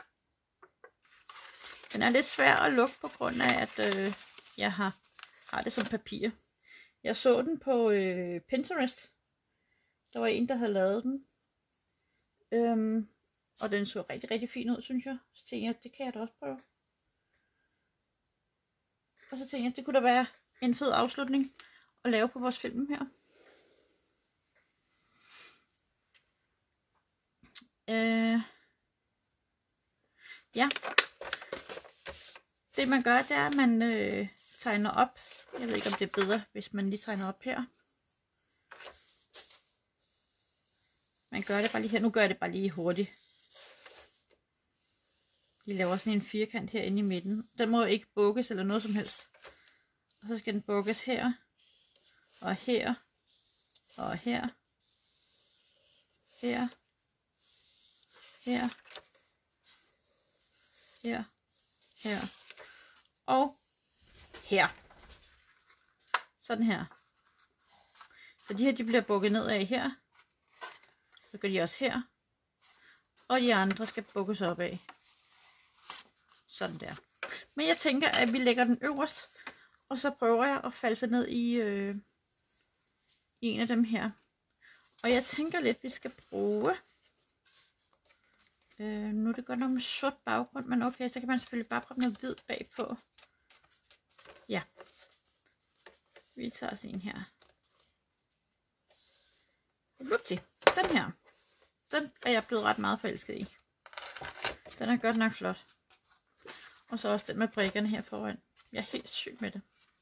Den er lidt svær at lukke på grund af, at jeg har det som papir. Jeg så den på Pinterest. Der var en, der havde lavet den. Og den så rigtig fin ud, synes jeg. Så tænkte jeg, det kan jeg da også prøve. Og så tænkte jeg, det kunne da være en fed afslutning at lave på vores film her. Ja. Det man gør, det er, at man tegner op. Jeg ved ikke, om det er bedre, hvis man lige tegner op her. Man gør det bare lige her. Nu gør jeg det bare lige hurtigt. Vi laver sådan en firkant herinde i midten. Den må ikke bukkes eller noget som helst. Og så skal den bukkes her. Og her. Og her. Her. Her. Her. Her. Og her. Sådan her. Så de her, de bliver bukket ned af her. Så gør de også her. Og de andre skal bukkes op af. Sådan der. Men jeg tænker, at vi lægger den øverst. Og så prøver jeg at false ned i en af dem her. Og jeg tænker lidt, at vi skal bruge. Nu er det godt nok med sort baggrund, men okay, så kan man selvfølgelig bare prøve noget hvid bagpå. Ja. Vi tager sådan en her. Lupti. Den her. Den er jeg blevet ret meget forelsket i. Den er godt nok flot. Og så også den med prikkerne her foran. Jeg er helt syg med det.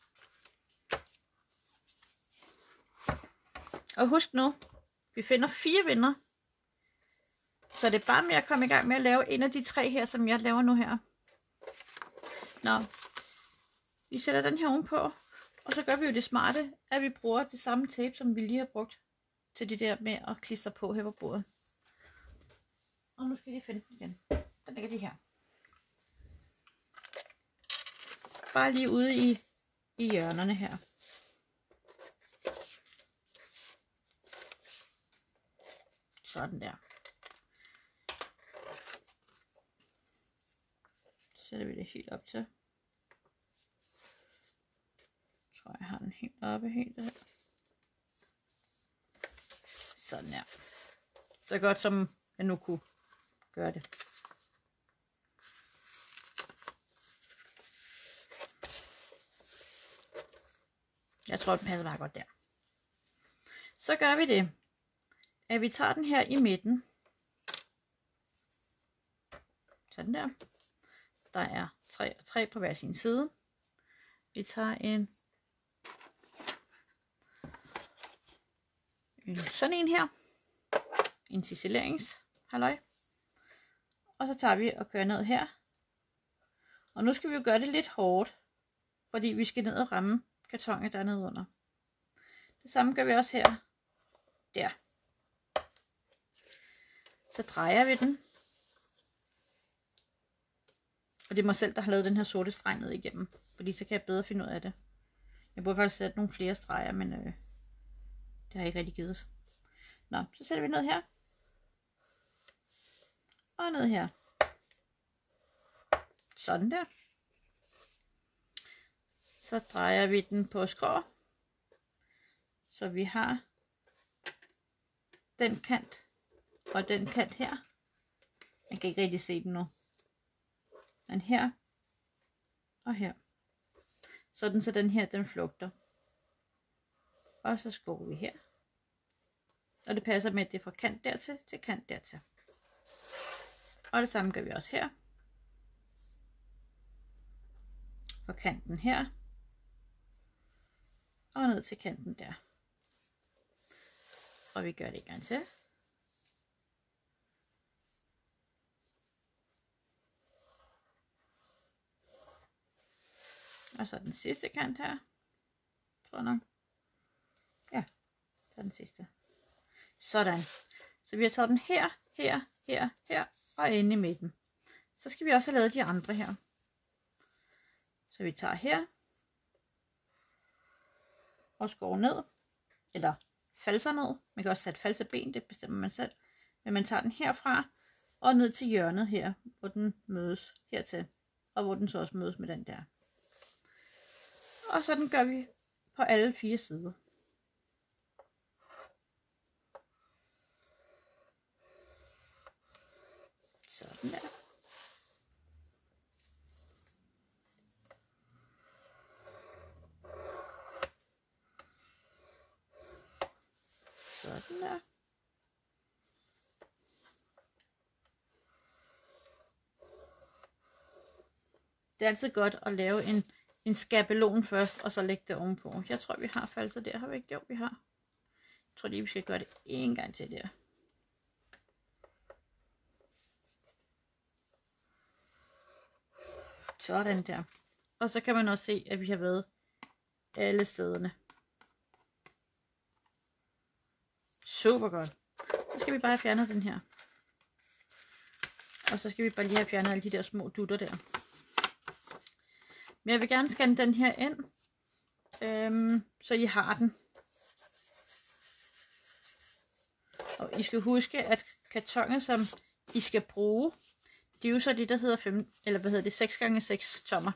Og husk nu, vi finder 4 vinder. Så det er bare med at komme i gang med at lave en af de 3 her, som jeg laver nu her. Nå. Vi sætter den her ovenpå. Og så gør vi jo det smarte, at vi bruger det samme tape, som vi lige har brugt til det der med at klistre på her på bordet. Og nu skal jeg finde den igen. Den ligger lige her. Bare lige ude i hjørnerne her. Sådan der. sætter vi det helt op til. Jeg tror, jeg har den helt oppe, helt her. Sådan her. Så godt som jeg nu kunne gøre det. Jeg tror, den passer meget godt der. Så gør vi det, at vi tager den her i midten. Sådan der. Der er 3 og 3 på hver sin side. Vi tager sådan en her. En ciselerings-halløj. Og så tager vi og kører ned her. Og nu skal vi jo gøre det lidt hårdt, fordi vi skal ned og ramme kartonen der nede under. Det samme gør vi også her. Der. Så drejer vi den. Og det er mig selv, der har lavet den her sorte streg ned igennem. Fordi så kan jeg bedre finde ud af det. Jeg burde faktisk sætte nogle flere streger, men det har jeg ikke rigtig givet. Nå, så sætter vi ned her. Og ned her. Sådan der. Så drejer vi den på skrå. Så vi har den kant og den kant her. Man kan ikke rigtig se den nu. Men her og her. Sådan så den her den flugter. Og så skruer vi her. Og det passer med, at det er fra kant dertil til kant dertil. Og det samme gør vi også her. Fra kanten her. Og ned til kanten der. Og vi gør det en gang til. Og så den sidste kant her. Tror jeg nok. Ja, så den sidste. Sådan. Så vi har taget den her, her, her, her og inde i midten. Så skal vi også have lavet de andre her. Så vi tager her. Og skårer ned. Eller falser ned. Man kan også sætte falseben, det bestemmer man selv. Men man tager den herfra og ned til hjørnet her, hvor den mødes hertil. Og hvor den så også mødes med den der. Og sådan gør vi på alle 4 sider. Sådan der. Sådan der. Det er altid godt at lave en skabelon først, og så lægge det ovenpå. Jeg tror, vi har falset der. Har vi ikke? Jo, vi har. Jeg tror lige, vi skal gøre det en gang til der. Sådan der. Og så kan man også se, at vi har været alle stederne. Super godt. Så skal vi bare have fjernet den her. Og så skal vi bare lige have fjernet alle de der små dutter der. Men jeg vil gerne scanne den her ind, så I har den. Og I skal huske, at kartoner, som I skal bruge, det er jo så det, der hedder 6x6 tommer.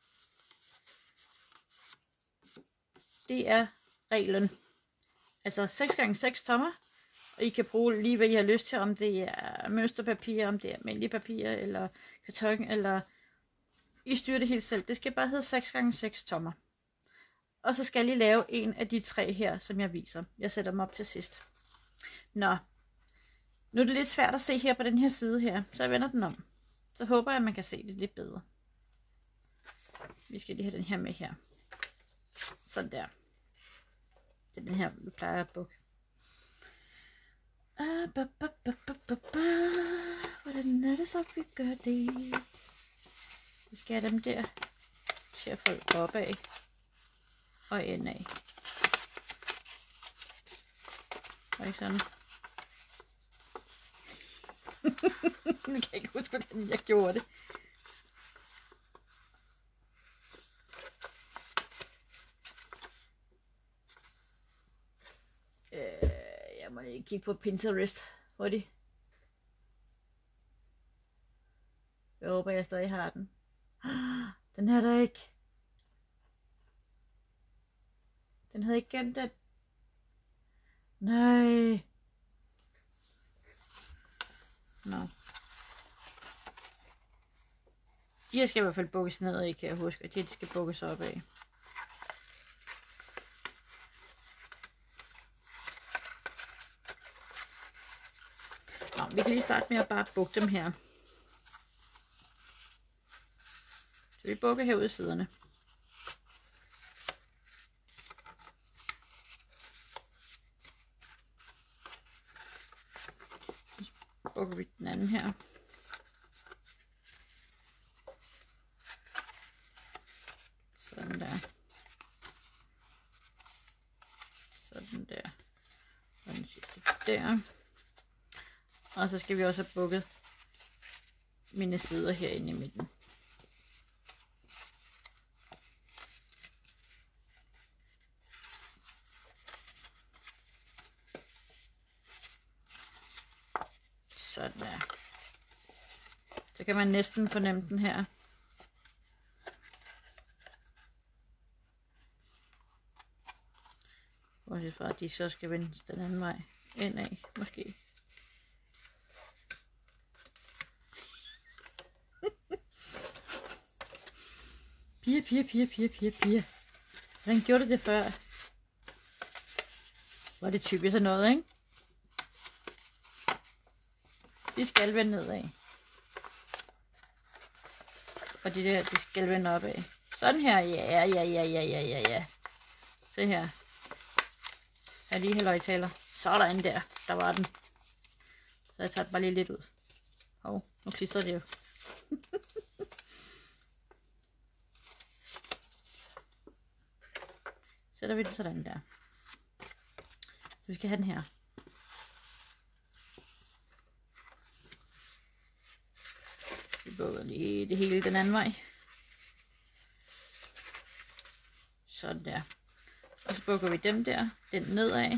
Det er reglen. Altså 6x6 tommer. Og I kan bruge lige, hvad I har lyst til, om det er mønsterpapir, om det er almindelige papir, eller karton, eller... I styrer det helt selv. Det skal bare hedde 6x6 tommer. Og så skal I lave en af de 3 her, som jeg viser. Jeg sætter dem op til sidst. Nå. Nu er det lidt svært at se her på den her side her. Så jeg vender den om. Så håber jeg, at man kan se det lidt bedre. Vi skal lige have den her med her. Sådan der. Det er den her, vi plejer at bukke. Hvordan er det så, vi gør det? Vi skal have dem der til at få opad og indad. Og ikke sådan. Jeg kan ikke huske, hvordan jeg gjorde det. Jeg må lige kigge på Pinterest hurtigt. Jeg håber, jeg stadig har den. Den her der ikke. Den havde ikke gemt den. Nej. Nå. De her skal i hvert fald bukkes ned af, kan jeg huske. Og de skal bukkes op af. Nå, vi kan lige starte med at bare bukke dem her. Så vi bukker her ud i siderne. Så bukker vi den anden her. Sådan der. Sådan der. Og den sidste der. Og så skal vi også have bukket mine sider herinde i midten. Sådan der. Så kan man næsten fornemme den her. Bortset fra, at de så skal vende den anden vej indad, måske. Piger. Hvordan gjorde det før? Var det typisk sådan noget, ikke? De skal vende nedad. Og de der, de skal vende opad. Sådan her, ja. Se her. Jeg lige hælder i taler. Sådan der, der var den. Så jeg tager den bare lige lidt ud. Hov, nu klistrer det jo. Sætter vi den sådan der. Så vi skal have den her. Vi bukker lige det hele den anden vej. Sådan der. Og så bukker vi dem der. Den nedad.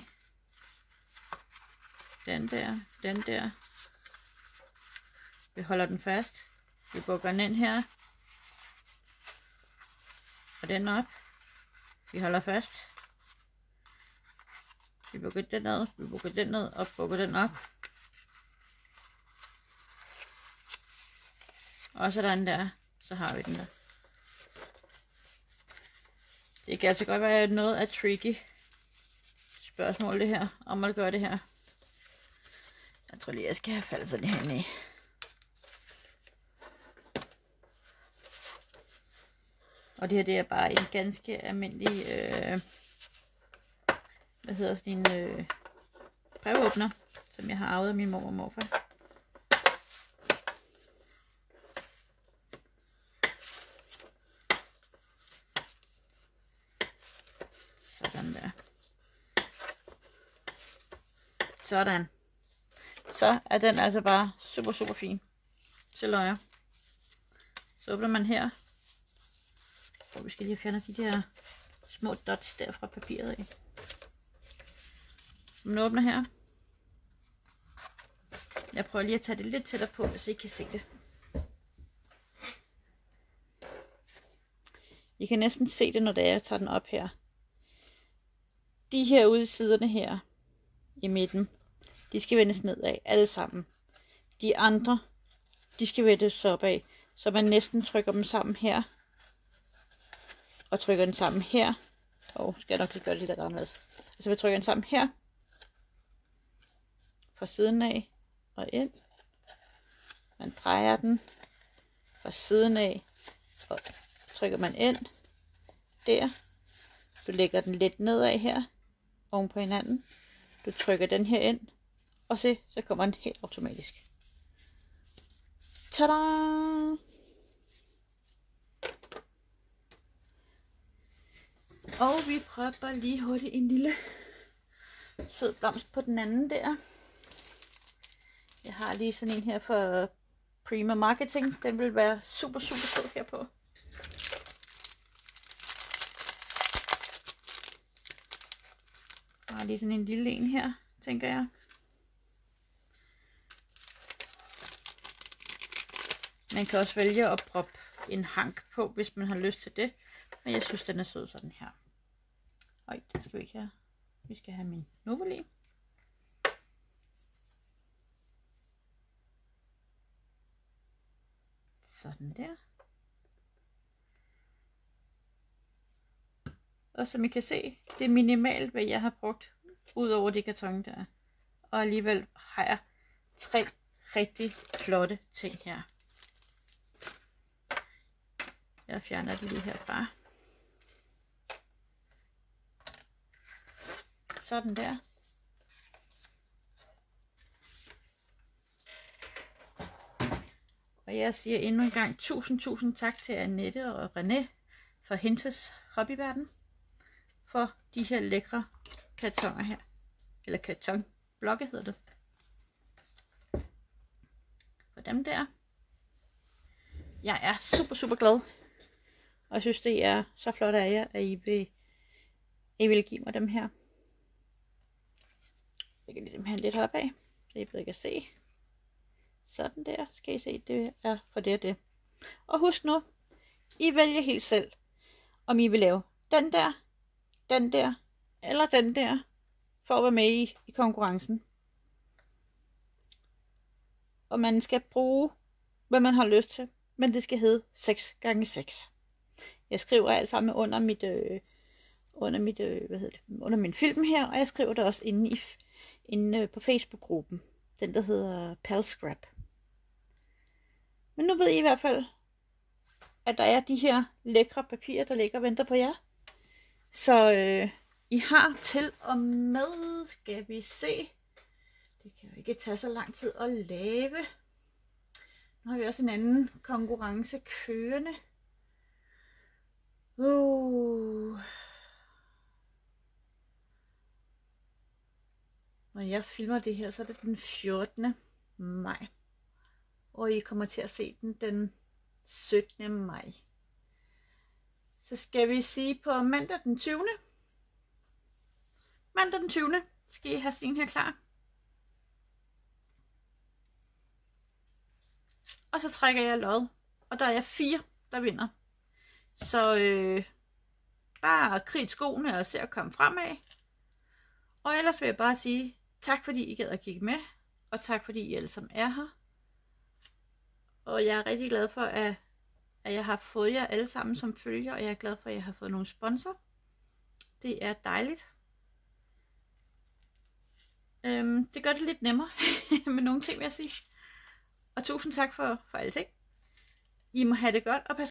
Den der. Vi holder den fast. Vi bukker den ind her. Og den op. Vi holder fast. Vi bukker den ned. Vi bukker den ned. Og bukker den op. Og så den der. Så har vi den der. Det kan altså godt være noget af tricky spørgsmål det her. Om at gøre det her. Jeg tror lige jeg skal have faldet sådan her i. Og det her det er bare en ganske almindelig hvad hedder sådan en brevåbner, som jeg har arvet af min mor og morfar. Sådan der. Sådan. Så er den altså bare super fin til løjer. Så åbner man her. Og vi skal lige fjerne de der små dots der fra papiret af. Man åbner her. Jeg prøver lige at tage det lidt tættere på, så I kan se det. I kan næsten se det, når det er, jeg tager den op her. De her ude i siderne her, i midten, de skal vendes nedad, alle sammen. De andre, de skal vendes opad, så man næsten trykker dem sammen her. Og trykker den sammen her. Skal jeg nok lige gøre det lidt anderledes. Så vi trykker den sammen her. Fra siden af og ind. Man drejer den fra siden af og trykker man ind. Der. Du lægger den lidt nedad her. Oven på hinanden. Du trykker den her ind. Og se, så kommer den helt automatisk. Tada! Og vi prøver bare lige hurtigt en lille sød blomst på den anden der. Jeg har lige sådan en her for Prima Marketing. Den vil være super sød her på. Jeg har lige sådan en lille en her, tænker jeg. Man kan også vælge at proppe en hank på, hvis man har lyst til det. Men jeg synes, den er sød sådan her. Øj, den skal vi ikke have. Vi skal have min Novel i. Sådan der. Og som I kan se, det er minimalt, hvad jeg har brugt, ud over det karton der. Og alligevel har jeg 3 rigtig flotte ting her. Jeg fjerner det lige herfra. Sådan der. Og jeg siger endnu en gang tusind tak til Annette og René fra Hintes Hobbyverden for de her lækre kartoner her. Eller kartonblokke hedder det. For dem der. Jeg er super glad. Og jeg synes det er så flot af jer, at I vil give mig dem her. Jeg kan lige dem her lidt opad, så I bedre kan se. Sådan der, skal I se, det er for det og det. Og husk nu, I vælger helt selv, om I vil lave den der, eller den der, for at være med i konkurrencen. Og man skal bruge, hvad man har lyst til, men det skal hedde 6x6. Jeg skriver alt sammen under min film her, og jeg skriver det også inde på Facebook-gruppen, den der hedder Palscrap. Men nu ved I i hvert fald, at der er de her lækre papirer, der ligger og venter på jer. Så I har til og med, skal vi se, det kan jo ikke tage så lang tid at lave. Nu har vi også en anden konkurrence kørende. Når jeg filmer det her, så er det den 14. maj. Og I kommer til at se den 17. maj. Så skal vi sige på mandag den 20. Mandag den 20. skal I have stenen her klar. Og så trækker jeg lod. Og der er 4, der vinder. Så bare krid skoene og se at komme fremad. Og ellers vil jeg bare sige tak fordi I gad at kigge med. Og tak fordi I alle sammen er her. Og jeg er rigtig glad for at jeg har fået jer alle sammen som følger. Og jeg er glad for at jeg har fået nogle sponsor. Det er dejligt. Det gør det lidt nemmere med nogle ting vil jeg sige. Og tusind tak for alting. I må have det godt og pas